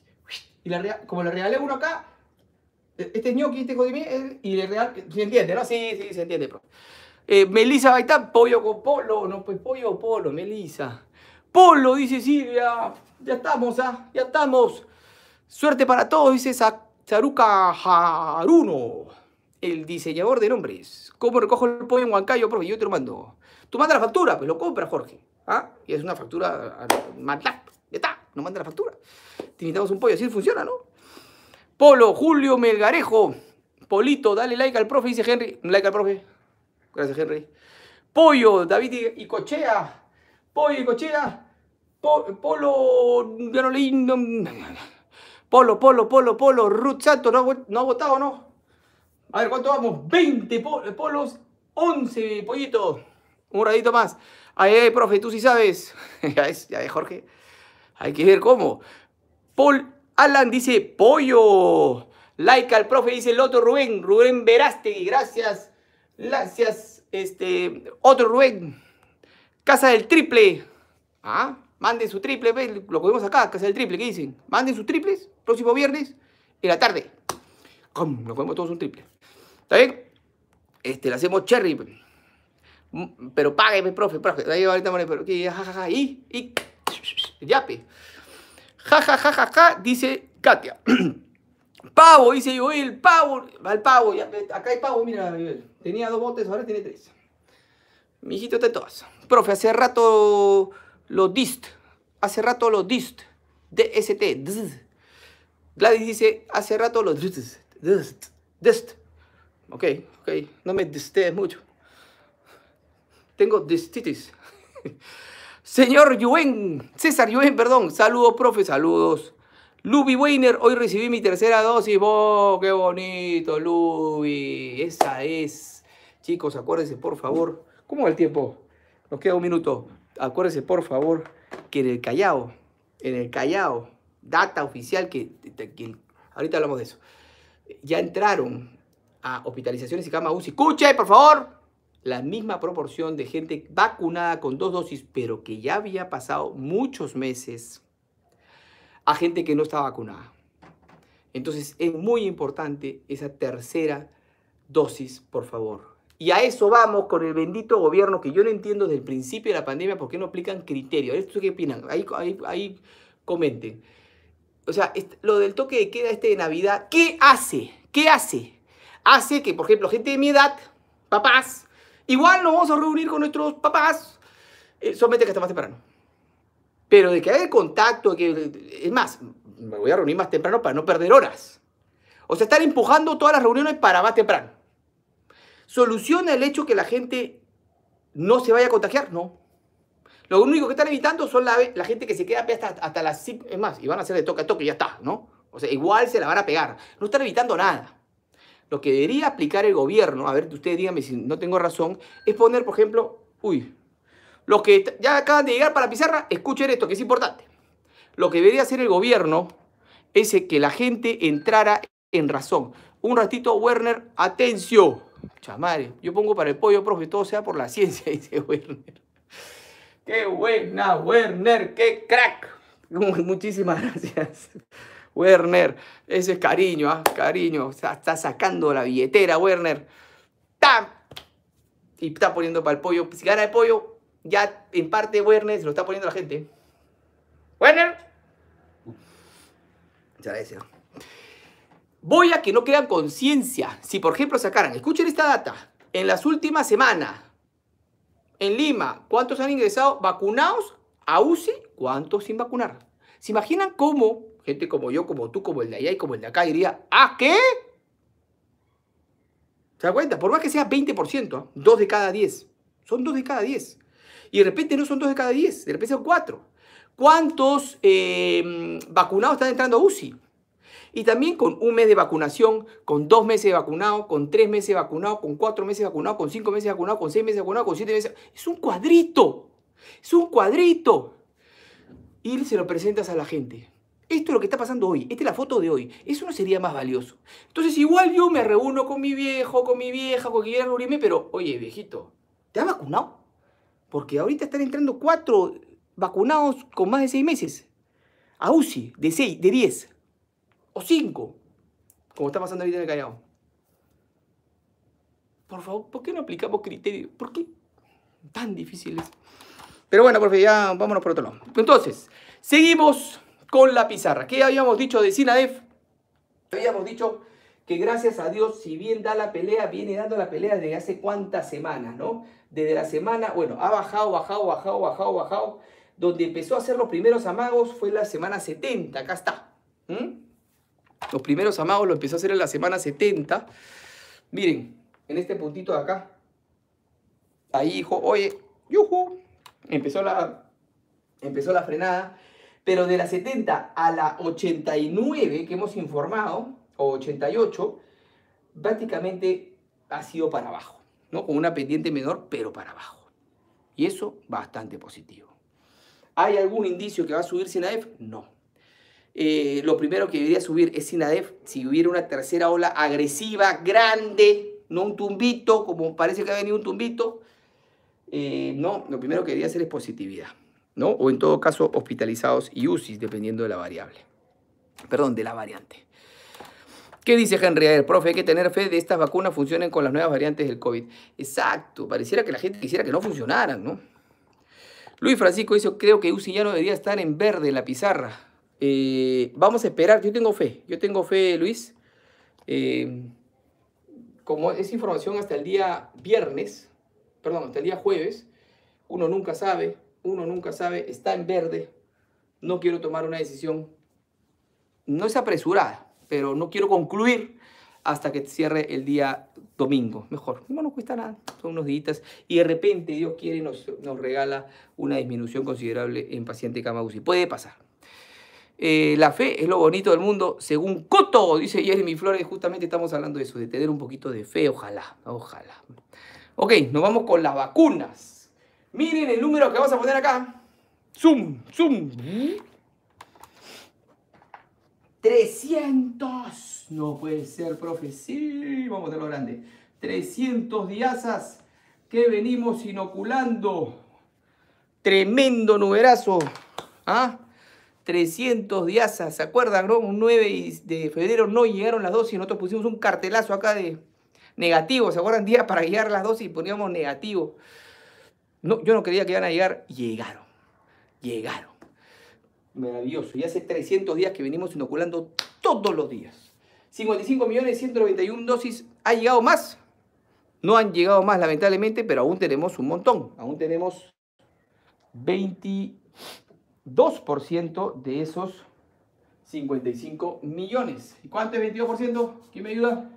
Y la, como le regalé uno acá, este es ñoqui, este hijo de mí, y le regalé. ¿Se entiende, no? Sí, sí, se entiende, profe. Eh, Melissa Baitán, pollo con polo. No, pues pollo o polo, Melissa. Polo, dice Silvia. Ya estamos, ¿ah? Ya estamos. Suerte para todos, dice Saruca Haruno, el diseñador de nombres. ¿Cómo recojo el pollo en Huancayo, profe? Yo te lo mando. Tú manda la factura, pues lo compras, Jorge. ¿Ah? Y es una factura MATLAB. Ya está, no manda la factura. Te invitamos un pollo, así funciona, ¿no? Polo, Julio Melgarejo. Polito, dale like al profe, dice Henry. Un like al profe. Gracias, Henry. Pollo, David y Cochea. Pollo y Cochea. Po, polo, ya no leí. No, Polo, polo, polo, polo. Ruth Santos, ¿no, no ha votado, no? A ver, ¿cuánto vamos? veinte pol polos, once pollitos. Un radito más. Ay, ay, profe, tú sí sabes. ya ves, ya ves, Jorge. Hay que ver cómo. Paul Alan dice pollo. Like al profe, dice el otro Rubén. Rubén Verástegui, gracias. Gracias. Este, otro Rubén. Casa del Triple. Ah, manden su triple, ¿ves? Lo que vemos acá, Casa del Triple, ¿qué dicen? Manden sus triples, próximo viernes, en la tarde. ¡Com! Nos comemos todos un triple. ¿Está bien? Este, le hacemos cherry. Pero págueme, profe, profe. Ahí ahorita, pero que jajaja, y, y, yape. Jajajaja, ja, ja, ja, dice Katia. Pavo, dice Joel, pavo, al pavo, ya, acá hay pavo, mira, tenía dos botes, ahora tiene tres. Mi hijito está en todas. Profe, hace rato lo dist, hace rato lo dist, D S T, dst. Gladys dice, hace rato lo dist, dist, dist. Ok, ok, no me distes mucho. Tengo distitis. Señor Yuen, César Yuen, perdón, saludos, profe, saludos. Luby Weiner, hoy recibí mi tercera dosis. ¡Oh, qué bonito, Luby! Esa es. Chicos, acuérdense, por favor. ¿Cómo va el tiempo? Nos queda un minuto. Acuérdense, por favor, que en el Callao, en el Callao, data oficial que, que ahorita hablamos de eso. Ya entraron a hospitalizaciones y cama U C I. Escuche, por favor, la misma proporción de gente vacunada con dos dosis, pero que ya había pasado muchos meses, a gente que no está vacunada. Entonces es muy importante esa tercera dosis, por favor. Y a eso vamos con el bendito gobierno que yo no entiendo desde el principio de la pandemia por qué no aplican criterios. ¿Esto qué opinan? Ahí, ahí, ahí comenten. O sea, lo del toque de queda este de Navidad, ¿qué hace? ¿Qué hace? Hace que, por ejemplo, gente de mi edad, papás, igual nos vamos a reunir con nuestros papás, eh, solamente que hasta más temprano. Pero de que haya contacto, que, es más, me voy a reunir más temprano para no perder horas. O sea, están empujando todas las reuniones para más temprano. ¿Soluciona el hecho que la gente no se vaya a contagiar? No. Lo único que están evitando son la, la gente que se queda hasta, hasta las cinco, es más, y van a hacer de toque a toque y ya está, ¿no? O sea, igual se la van a pegar. No están evitando nada. Lo que debería aplicar el gobierno, a ver, ustedes díganme si no tengo razón, es poner, por ejemplo, uy, los que ya acaban de llegar para la pizarra, escuchen esto, que es importante. Lo que debería hacer el gobierno es que la gente entrara en razón. Un ratito, Werner, atención. Chamare, yo pongo para el pollo, profe, todo sea por la ciencia, dice Werner. ¡Qué buena, Werner! ¡Qué crack! Muchísimas gracias, Werner. Ese es cariño, ¿ah? Cariño. Está, está sacando la billetera, Werner. ¡Tam! Y está poniendo para el pollo. Si gana el pollo, ya en parte Werner se lo está poniendo la gente. ¡Werner! Muchas gracias. Voy a que no crean conciencia. Si, por ejemplo, sacaran, escuchen esta data, en las últimas semanas, en Lima, ¿cuántos han ingresado vacunados a U C I? ¿Cuántos sin vacunar? ¿Se imaginan cómo gente como yo, como tú, como el de allá y como el de acá diría, ¿ah, qué? ¿Se dan cuenta? Por más que sea veinte por ciento, dos de cada diez. Son dos de cada diez. Y de repente no son dos de cada diez, de repente son cuatro. ¿Cuántos eh, vacunados están entrando a U C I? Y también con un mes de vacunación, con dos meses de vacunado, con tres meses de vacunado, con cuatro meses de vacunado, con cinco meses de vacunado, con seis meses de vacunado, con siete meses. Es un cuadrito. Es un cuadrito. Y se lo presentas a la gente. Esto es lo que está pasando hoy. Esta es la foto de hoy. Eso no sería más valioso. Entonces, igual yo me reúno con mi viejo, con mi vieja, con quien quiera reunirme, pero, oye, viejito, ¿te has vacunado? Porque ahorita están entrando cuatro vacunados con más de seis meses. A U C I, de seis, de diez. O cinco, como está pasando ahorita en el Callao. Por favor, ¿por qué no aplicamos criterios? ¿Por qué tan difíciles? Pero bueno, profe, ya vámonos por otro lado. Entonces, seguimos con la pizarra. ¿Qué habíamos dicho de SINADEF? Habíamos dicho que gracias a Dios, si bien da la pelea, viene dando la pelea desde hace cuántas semanas, ¿no? Desde la semana, bueno, ha bajado, bajado, bajado, bajado, bajado. Donde empezó a hacer los primeros amagos fue la semana setenta, acá está. ¿Mm? Los primeros amagos lo empezó a hacer en la semana setenta. Miren, en este puntito de acá. Ahí dijo, oye, yujú. Empezó la, empezó la frenada. Pero de la setenta a la ochenta y nueve que hemos informado, o ochenta y ocho, prácticamente ha sido para abajo, ¿no? Con una pendiente menor, pero para abajo. Y eso bastante positivo. ¿Hay algún indicio que va a subir SINADEF? No. Eh, lo primero que debería subir es SINADEF si hubiera una tercera ola agresiva, grande, no un tumbito, como parece que ha venido un tumbito. Eh, no, lo primero que debería hacer es positividad, ¿no? O en todo caso hospitalizados y U C I, dependiendo de la variable. Perdón, de la variante. ¿Qué dice Henry? A ver, profe, hay que tener fe de que estas vacunas funcionen con las nuevas variantes del COVID. Exacto, pareciera que la gente quisiera que no funcionaran, ¿no? Luis Francisco dice, creo que U C I ya no debería estar en verde en la pizarra. Eh, vamos a esperar, yo tengo fe, yo tengo fe, Luis. Eh, como es información hasta el día viernes, perdón, hasta el día jueves, uno nunca sabe, uno nunca sabe, está en verde. No quiero tomar una decisión, no es apresurada, pero no quiero concluir hasta que cierre el día domingo. Mejor, no nos cuesta nada, son unos días. Y de repente, Dios quiere, nos, nos regala una disminución considerable en paciente cama U C I. Puede pasar. Eh, la fe es lo bonito del mundo, según Coto, dice Jeremy Flores. Justamente estamos hablando de eso, de tener un poquito de fe, ojalá, ojalá. Ok, nos vamos con las vacunas. Miren el número que vamos a poner acá. Zoom, zoom. trescientos. No puede ser, profe. Sí, vamos a hacerlo grande. trescientos diazas que venimos inoculando. Tremendo numerazo. ¿Ah? trescientos diazas. ¿Se acuerdan, no? Un nueve de febrero no llegaron las dosis. Nosotros pusimos un cartelazo acá de negativo. ¿Se acuerdan? Día para llegar las dosis y poníamos negativo. No, yo no creía que iban a llegar. Llegaron. Llegaron. Maravilloso. Y hace trescientos días que venimos inoculando todos los días. cincuenta y cinco millones ciento noventa y una dosis. ¿Ha llegado más? No han llegado más, lamentablemente, pero aún tenemos un montón. Aún tenemos veintidós por ciento de esos cincuenta y cinco millones. ¿Y cuánto es veintidós por ciento? ¿Quién me ayuda?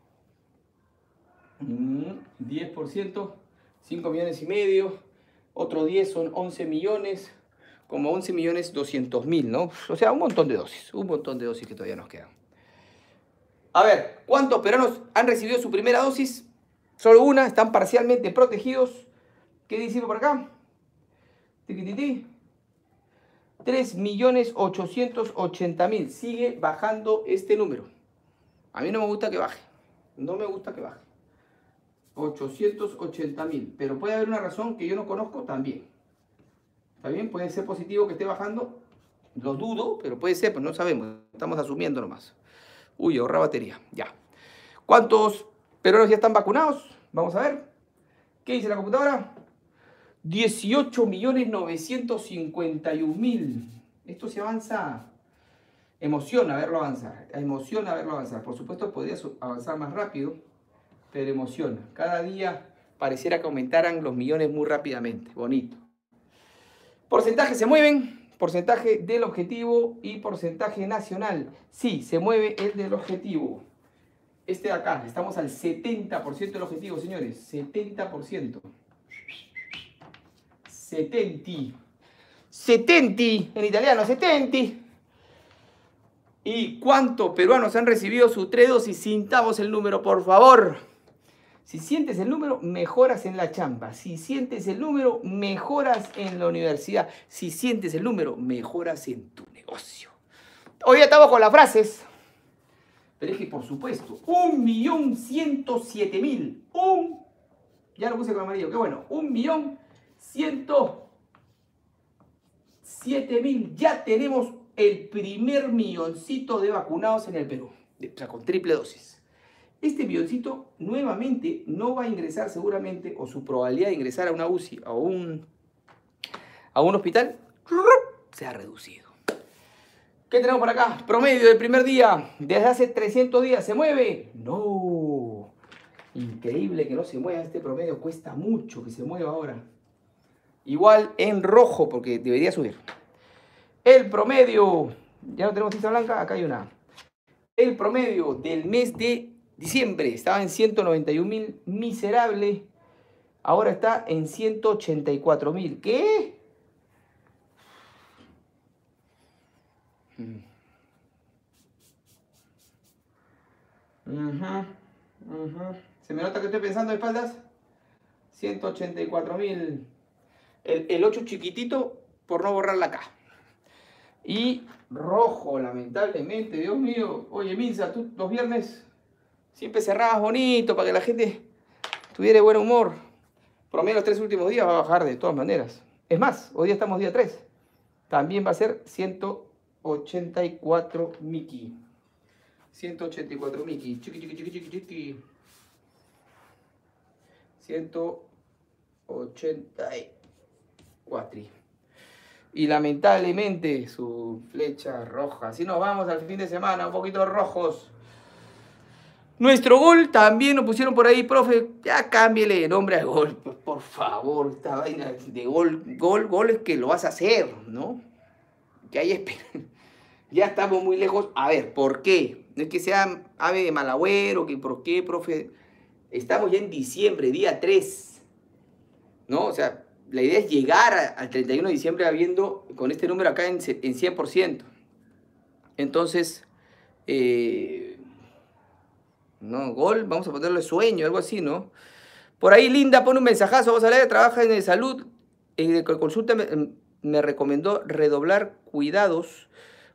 diez por ciento, cinco millones y medio. Otro diez son once millones. Como once millones doscientos mil, ¿no? O sea, un montón de dosis. Un montón de dosis que todavía nos quedan. A ver, ¿cuántos peruanos han recibido su primera dosis? Solo una, están parcialmente protegidos. ¿Qué dice por acá? Tiquitití. tres millones ochocientos ochenta mil. Sigue bajando este número. A mí no me gusta que baje. No me gusta que baje. ochocientos ochenta mil. Pero puede haber una razón que yo no conozco también. ¿Está bien? Puede ser positivo que esté bajando. Lo dudo, pero puede ser, pero no sabemos. Estamos asumiendo nomás. Uy, ahorra batería. Ya. ¿Cuántos peruanos ya están vacunados? Vamos a ver. ¿Qué dice la computadora? dieciocho millones novecientos cincuenta y un mil. Esto se avanza. Emociona verlo avanzar. Emociona verlo avanzar. Por supuesto, podría avanzar más rápido, pero emociona. Cada día pareciera que aumentaran los millones muy rápidamente. Bonito. Porcentaje se mueven. Porcentaje del objetivo y porcentaje nacional. Sí, se mueve el del objetivo. Este de acá, estamos al setenta por ciento del objetivo, señores. setenta por ciento. setenta. setenta. En italiano, setenta. ¿Y cuántos peruanos han recibido su tres dosis? Sintamos el número, por favor. Si sientes el número, mejoras en la chamba. Si sientes el número, mejoras en la universidad. Si sientes el número, mejoras en tu negocio. Hoy ya estamos con las frases. Pero es que, por supuesto, un millón ciento siete mil. Un, ya lo puse con amarillo, qué bueno. Un millón ciento siete mil. Ya tenemos el primer milloncito de vacunados en el Perú. O sea, con triple dosis. Este milloncito nuevamente no va a ingresar seguramente, o su probabilidad de ingresar a una U C I, a un, a un hospital, se ha reducido. ¿Qué tenemos por acá? Promedio del primer día, desde hace trescientos días, ¿se mueve? No. Increíble que no se mueva este promedio, cuesta mucho que se mueva ahora. Igual en rojo, porque debería subir. El promedio, ya no tenemos tiza blanca, acá hay una. El promedio del mes de diciembre estaba en ciento noventa y un mil, miserable. Ahora está en ciento ochenta y cuatro mil. ¿Qué? Uh -huh, uh -huh. ¿Se me nota que estoy pensando de espaldas? ciento ochenta y cuatro mil. El, el ocho chiquitito por no borrar la K. Y rojo, lamentablemente. Dios mío. Oye, Minsa, tú los viernes siempre cerrabas bonito para que la gente tuviera buen humor. Promedio los tres últimos días va a bajar de todas maneras. Es más, hoy día estamos día tres. También va a ser ciento ochenta y cuatro Miki. ciento ochenta y cuatro Miki. Chiqui, chiqui, chiqui, chiqui, chiqui. ciento ochenta y cuatro. Y lamentablemente su flecha roja. Así nos vamos al fin de semana, un poquito rojos. Nuestro gol también nos pusieron por ahí, profe. Ya cámbiale de nombre a gol, por favor. Esta vaina de gol, gol, gol es que lo vas a hacer, ¿no? Ya hay espera. Ya estamos muy lejos. A ver, ¿por qué? No es que sea ave de mal agüero, que por qué, profe. Estamos ya en diciembre, día tres. ¿No? O sea, la idea es llegar a, al treinta y uno de diciembre habiendo con este número acá en, en cien por ciento. Entonces, eh, no, gol, vamos a ponerle sueño, algo así, ¿no? Por ahí Linda pone un mensajazo, vamos a leer, trabaja en el salud, en el consulta me, me recomendó redoblar cuidados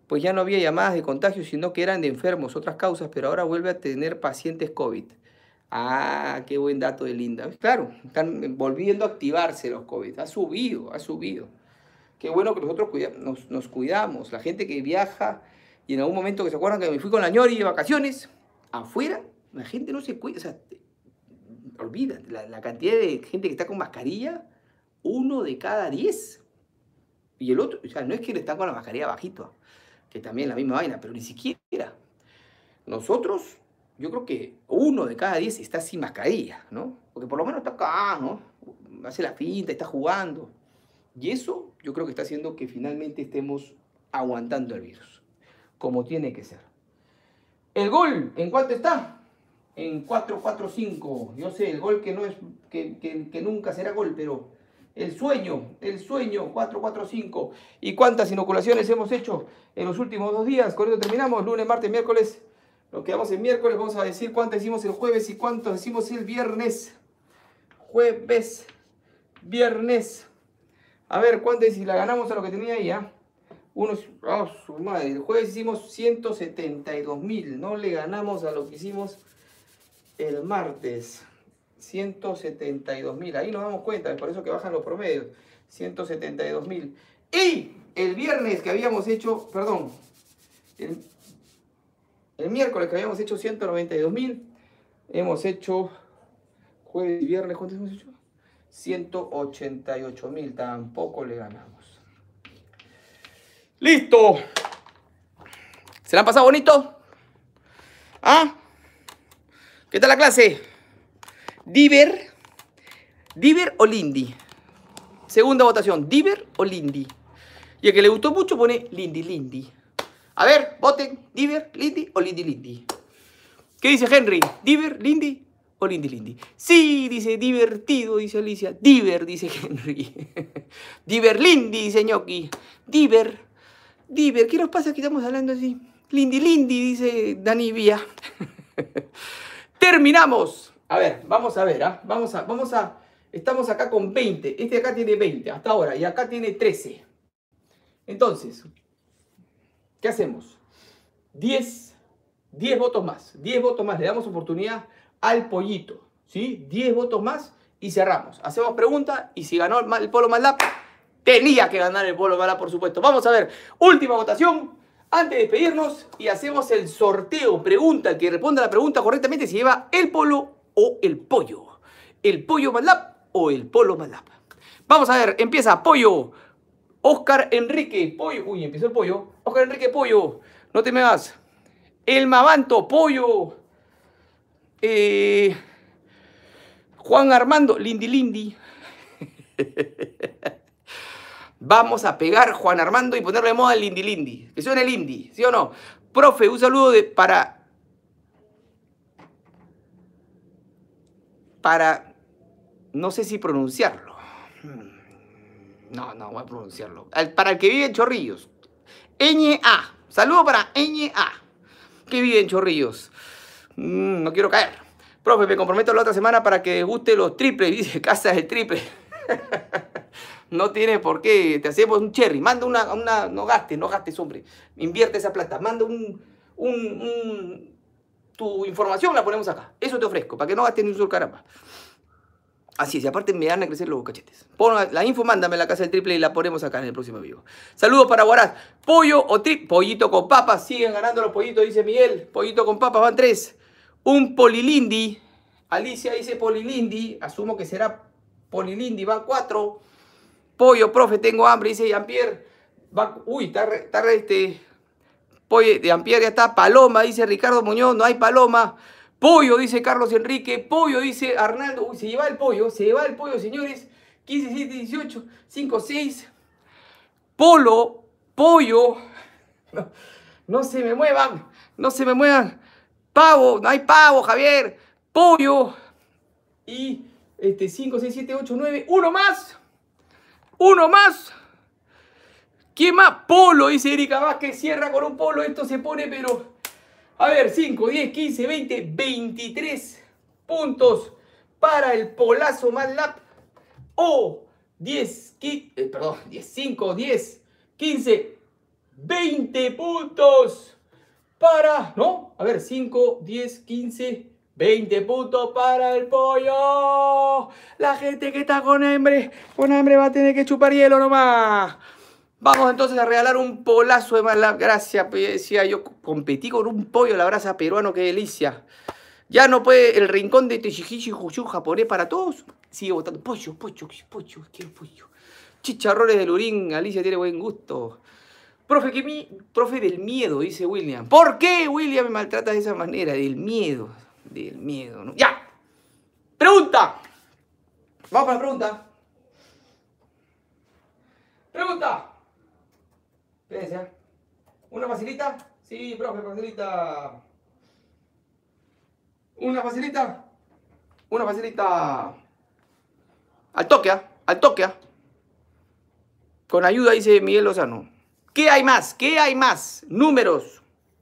pues ya no había llamadas de contagio, sino que eran de enfermos, otras causas, pero ahora vuelve a tener pacientes COVID. Ah, qué buen dato de Linda. Claro, están volviendo a activarse los COVID. Ha subido, ha subido. Qué bueno que nosotros cuida nos, nos cuidamos. La gente que viaja y en algún momento que se acuerdan que me fui con la ñori de vacaciones, afuera, la gente no se cuida. O sea, olvida, la, la cantidad de gente que está con mascarilla, uno de cada diez. Y el otro, o sea, no es que le está con la mascarilla bajito, que también es la misma vaina, pero ni siquiera. Nosotros, yo creo que uno de cada diez está sin mascarilla, ¿no? Porque por lo menos está acá, ¿no? Hace la finta, está jugando. Y eso yo creo que está haciendo que finalmente estemos aguantando el virus, como tiene que ser. ¿El gol en cuánto está? En cuatro cuatro cinco. Yo sé, el gol que, no es, que, que, que nunca será gol, pero el sueño, el sueño, cuatro cuatro cinco. ¿Y cuántas inoculaciones hemos hecho en los últimos dos días? Con esto terminamos, lunes, martes, miércoles. Nos quedamos en miércoles, vamos a decir cuántas hicimos el jueves y cuántas hicimos el viernes. Jueves, viernes. A ver, ¿cuántas? Si la ganamos a lo que tenía ahí, ¿ah? Unos, oh, su madre, el jueves hicimos ciento setenta y dos mil, no le ganamos a lo que hicimos el martes. ciento setenta y dos mil, ahí nos damos cuenta, es por eso que bajan los promedios. ciento setenta y dos mil. Y el viernes que habíamos hecho, perdón, el, el miércoles que habíamos hecho ciento noventa y dos mil, hemos hecho, jueves y viernes, ¿cuántos hemos hecho? ciento ochenta y ocho mil, tampoco le ganamos. ¡Listo! ¿Se la han pasado bonito? ¿Ah? ¿Qué tal la clase? ¿Diver? ¿Diver o Lindy? Segunda votación, ¿Diver o Lindy? Y el que le gustó mucho pone Lindy, Lindy. A ver, voten, ¿Diver, Lindy o Lindy, Lindy? ¿Qué dice Henry? ¿Diver, Lindy o Lindy, Lindy? Sí, dice divertido, dice Alicia. Diver, dice Henry. Diver, Lindy, dice Ñoqui. Diver, Diver, ¿qué nos pasa que estamos hablando así? Lindy, Lindy, dice Dani Vía. Terminamos. A ver, vamos a ver, ¿ah? Vamos a, vamos a, estamos acá con veinte. Este de acá tiene veinte hasta ahora y acá tiene trece. Entonces, ¿qué hacemos? diez, diez votos más. diez votos más. Le damos oportunidad al pollito, ¿sí? diez votos más y cerramos. Hacemos pregunta y si ganó el, el Polo Malap, tenía que ganar el Polo Malap, por supuesto. Vamos a ver, última votación antes de despedirnos y hacemos el sorteo. Pregunta, el que responda la pregunta correctamente se lleva el polo o el pollo. El pollo Malap o el Polo Malap. Vamos a ver, empieza pollo. Oscar Enrique, pollo. Uy, empezó el pollo. Oscar Enrique, pollo. No te me vas. El Mavanto, pollo. Eh, Juan Armando, Lindy Lindy. Vamos a pegar Juan Armando y ponerle de moda el Lindy Lindy. Que suene el Lindy, ¿sí o no? Profe, un saludo de, para... Para... No sé si pronunciarlo. No, no voy a pronunciarlo. Para el que vive en Chorrillos. Ñ A. Saludo para Ñ A. Que vive en Chorrillos. Mm, no quiero caer. Profe, me comprometo la otra semana para que guste los triples. Dice, casa del triple. No tiene por qué. Te hacemos un cherry. Manda una, una... No gastes, no gastes, hombre. Invierte esa plata. Manda un... un, un tu información la ponemos acá. Eso te ofrezco. Para que no gastes ni un sol caramba. Así es, y aparte me van a crecer los cachetes. Pon la info, mándame a la casa del triple y la ponemos acá en el próximo video. Saludos para Huaraz. Pollo o trip, pollito con papas. Siguen ganando los pollitos, dice Miguel. Pollito con papas, van tres. Un polilindi. Alicia dice polilindi. Asumo que será polilindi, van cuatro. Pollo, profe, tengo hambre, dice Jean-Pierre. Uy, está, está este... Pollo, Jean-Pierre ya está. Paloma, dice Ricardo Muñoz, no hay paloma. Pollo, dice Carlos Enrique. Pollo, dice Arnaldo. Uy, se lleva el pollo. Se lleva el pollo, señores. quince, siete, dieciocho, cinco, seis. Polo, pollo. No, no se me muevan. No se me muevan. Pavo, no hay pavo, Javier. Pollo. Y este, cinco, seis, siete, ocho, nueve. Uno más. Uno más. ¿Quién más? Polo, dice Erika Vázquez. Cierra con un polo. Esto se pone, pero... A ver, cinco, diez, quince, veinte, veintitrés puntos para el Polazo Malap. O diez, quince, eh, perdón, diez, cinco, diez, quince, veinte puntos para, ¿no? A ver, cinco, diez, quince, veinte puntos para el pollo. La gente que está con hambre, con hambre va a tener que chupar hielo nomás. Vamos entonces a regalar un polazo de MadLab. Gracias, decía yo, competí con un pollo a la brasa peruano, qué delicia. Ya no puede el rincón de Teshijiji Jushu japonés para todos. Sigue votando pollo, pollo, pollo, quiero pollo. Chicharrones del Urín, Alicia tiene buen gusto. Profe, que mi, profe del miedo, dice William. ¿Por qué William me maltrata de esa manera? Del miedo, del miedo, ¿no? ¡Ya! ¡Pregunta! Vamos para la pregunta. Pregunta. Espérense. ¿Una facilita? Sí, profe, facilita. ¿Una facilita? Una facilita. Al toque, ¿eh? Al toque, ¿eh? Con ayuda, dice Miguel Lozano. ¿Qué hay más? ¿Qué hay más? Números.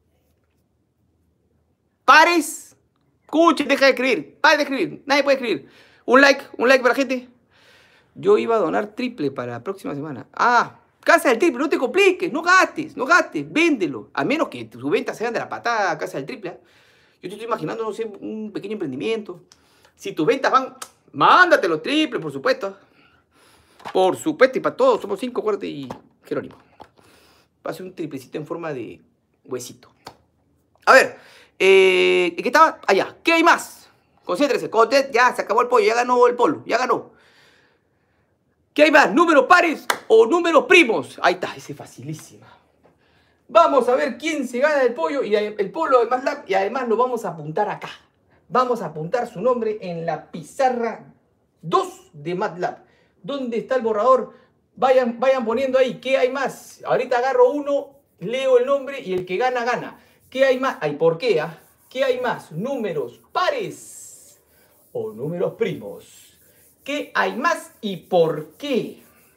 Pares. Escuchen, deja de escribir. Pare de escribir. Nadie puede escribir. Un like, un like para la gente. Yo iba a donar triple para la próxima semana. Ah, Casa del Triple, no te compliques, no gastes, no gastes, véndelo. A menos que tus ventas sean de la patada Casa del Triple. ¿eh? Yo te estoy imaginando, no sé, un pequeño emprendimiento. Si tus ventas van, mándate los triples, por supuesto. Por supuesto, y para todos, somos cinco, acuérdate, y Jerónimo. Va a ser un triplecito en forma de huesito. A ver, eh, ¿qué estaba? Allá, ¿qué hay más? Concéntrese, ya se acabó el pollo, ya ganó el polo, ya ganó. ¿Qué hay más? ¿Números pares o números primos? Ahí está, ese es facilísima. Vamos a ver quién se gana el pollo y el polo de MadLab y además lo vamos a apuntar acá. Vamos a apuntar su nombre en la pizarra dos de MadLab. ¿Dónde está el borrador? Vayan, vayan poniendo ahí, ¿qué hay más? Ahorita agarro uno, leo el nombre y el que gana, gana. ¿Qué hay más? Ay, ¿por qué? Ah? ¿Qué hay más? ¿Números pares o números primos? ¿Qué hay más y por qué?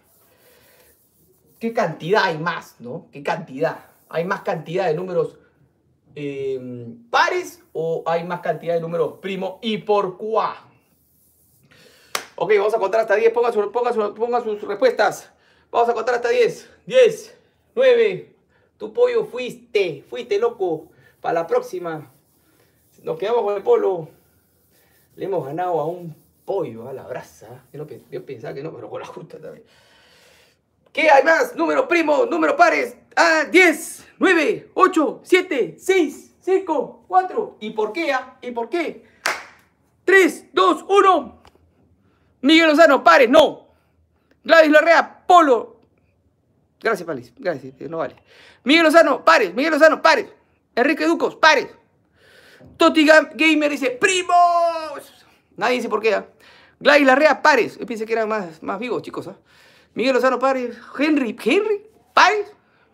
¿Qué cantidad hay más, no? ¿Qué cantidad? ¿Hay más cantidad de números eh, pares o hay más cantidad de números primos y por cuá? Ok, vamos a contar hasta diez. Pongan, su, pongan, su, pongan sus respuestas. Vamos a contar hasta diez. diez, nueve. Tu pollo fuiste, fuiste loco. Para la próxima. Nos quedamos con el polo. Le hemos ganado a un pollo a la brasa. Yo, no, yo pensaba que no, pero con la justa también. ¿Qué hay más? Números primos, números pares. Ah, diez, nueve, ocho, siete, seis, cinco, cuatro. ¿Y por qué? Ah? ¿Y por qué? tres, dos, uno. Miguel Lozano, pares, no. Gladys Larrea, polo. Gracias, Palis. Gracias, no vale. Miguel Lozano, pares. Miguel Lozano, pares. Enrique Ducos, pares. Toti Gamer dice, primos. Nadie dice por qué. ¿eh? Gladys Larrea, pares. Yo pensé que eran más, más vivos, chicos. ¿eh? Miguel Lozano, pares. Henry, Henry, pares.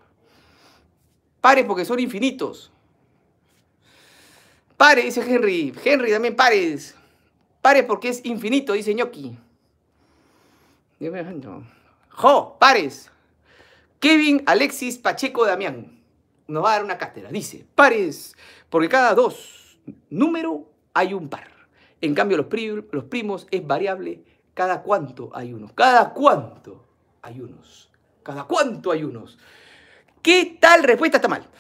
Pares porque son infinitos. Pares, dice Henry. Henry también, pares. Pares porque es infinito, dice Ñoqui. Jo, pares. Kevin Alexis Pacheco Damián. Nos va a dar una cátedra. Dice, pares, porque cada dos número hay un par. En cambio, los, prim los primos es variable. Cada cuánto hay unos. Cada cuánto hay unos. Cada cuánto hay unos. ¿Qué tal respuesta? Está mal.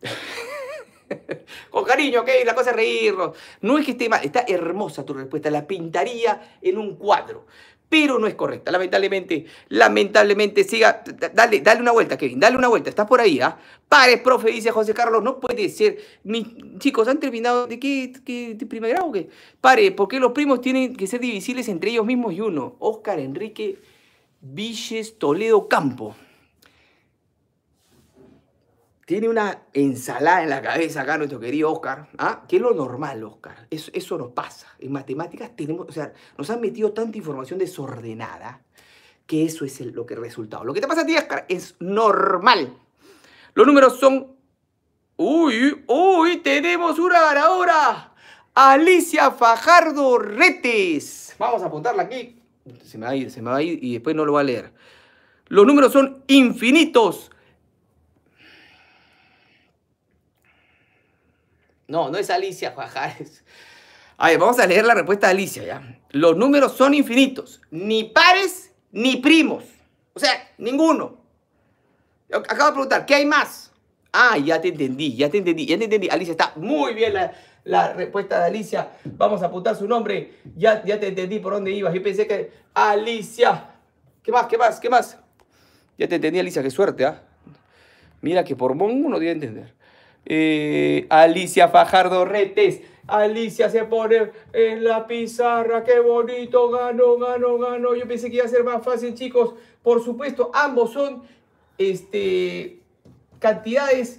Con cariño, ok, la cosa es reírnos. No es que esté mal, está hermosa tu respuesta. La pintaría en un cuadro. Pero no es correcta, lamentablemente. Lamentablemente, siga. Dale, dale una vuelta, Kevin, dale una vuelta. Estás por ahí, ¿ah? ¿eh? Pares, profe, dice José Carlos. No puede ser. Mis chicos, ¿han terminado de qué? qué ¿De primer grado o qué? Pare, porque los primos tienen que ser divisibles entre ellos mismos y uno. Oscar Enrique Vilches Toledo Campo. Tiene una ensalada en la cabeza acá nuestro querido Oscar, ¿ah? Que es lo normal, Oscar. Eso, eso nos pasa. En matemáticas tenemos, o sea, nos han metido tanta información desordenada que eso es el, lo que el resultado. Lo que te pasa a ti, Oscar, es normal. Los números son... Uy, uy, tenemos una ganadora. Alicia Fajardo Retes. Vamos a apuntarla aquí. Se me va a ir, se me va a ir y después no lo va a leer. Los números son infinitos. No, no es Alicia Fajares. A ver, vamos a leer la respuesta de Alicia, ¿ya? Los números son infinitos. Ni pares, ni primos. O sea, ninguno. Acabo de preguntar, ¿qué hay más? Ah, ya te entendí, ya te entendí, ya te entendí. Alicia, está muy bien la, la respuesta de Alicia. Vamos a apuntar su nombre. Ya, ya te entendí por dónde ibas. Yo pensé que... Alicia. ¿Qué más, qué más, qué más? Ya te entendí, Alicia, qué suerte, ¿ah? ¿eh? Mira que por mongo no debe entender. Eh, Alicia Fajardo Retes. Alicia se pone en la pizarra. ¡Qué bonito! Ganó, ganó, ganó. Yo pensé que iba a ser más fácil, chicos. Por supuesto, ambos son este, cantidades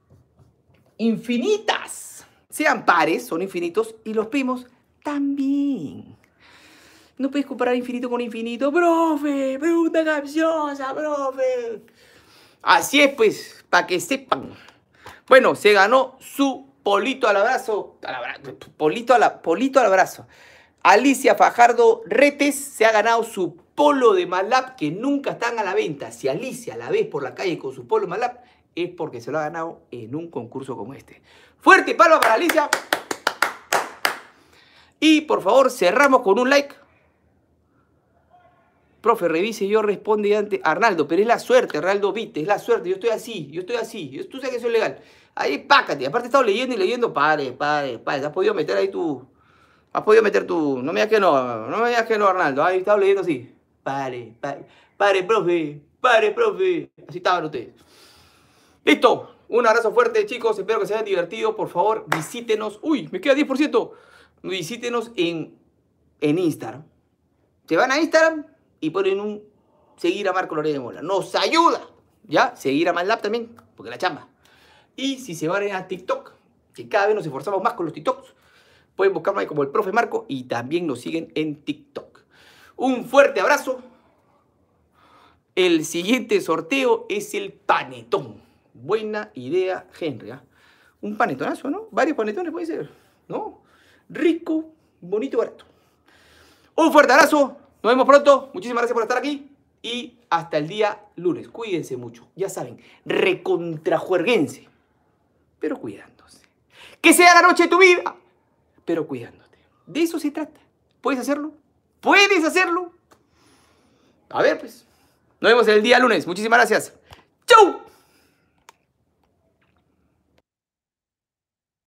infinitas. Sean pares, son infinitos. Y los primos también. No puedes comparar infinito con infinito. ¡Profe! ¡Pregunta capciosa, profe! Así es, pues, para que sepan. Bueno, se ganó su polito al abrazo. Al abrazo polito, a la, polito al abrazo. Alicia Fajardo Retes se ha ganado su polo de Malap, que nunca están a la venta. Si Alicia la ves por la calle con su polo de Malap, es porque se lo ha ganado en un concurso como este. Fuerte palma para Alicia. Y por favor, cerramos con un like. Profe, revise, yo responde antes. Arnaldo, pero es la suerte, Arnaldo, viste, es la suerte. Yo estoy así, yo estoy así. Yo, tú sabes que eso es legal. Ahí, pácate. Aparte he estado leyendo y leyendo. Pare, pare, pare. Has podido meter ahí tu... Has podido meter tu... No me digas que no, no me digas que no, Arnaldo. Ahí he estado leyendo así. Pare, pare. Pare, profe. Pare, profe. Así estaban ustedes. Listo. Un abrazo fuerte, chicos. Espero que se hayan divertido. Por favor, visítenos. Uy, me queda diez por ciento. Visítenos en, en Instagram. Se van a Instagram y ponen un seguir a Marco Lorena Mola. Nos ayuda, ¿ya? Seguir a MadLab también, porque la chamba. Y si se van a TikTok, que cada vez nos esforzamos más con los TikToks, pueden buscarme ahí como el profe Marco y también nos siguen en TikTok. Un fuerte abrazo. El siguiente sorteo es el panetón. Buena idea, Henry, ¿eh? Un panetonazo, ¿no? Varios panetones puede ser, ¿no? Rico, bonito y barato. Un fuerte abrazo. Nos vemos pronto. Muchísimas gracias por estar aquí. Y hasta el día lunes. Cuídense mucho. Ya saben, recontrajuerguense. Pero cuidándose. Que sea la noche de tu vida. Pero cuidándote. De eso se trata. ¿Puedes hacerlo? ¿Puedes hacerlo? A ver, pues. Nos vemos el día lunes. Muchísimas gracias. ¡Chau!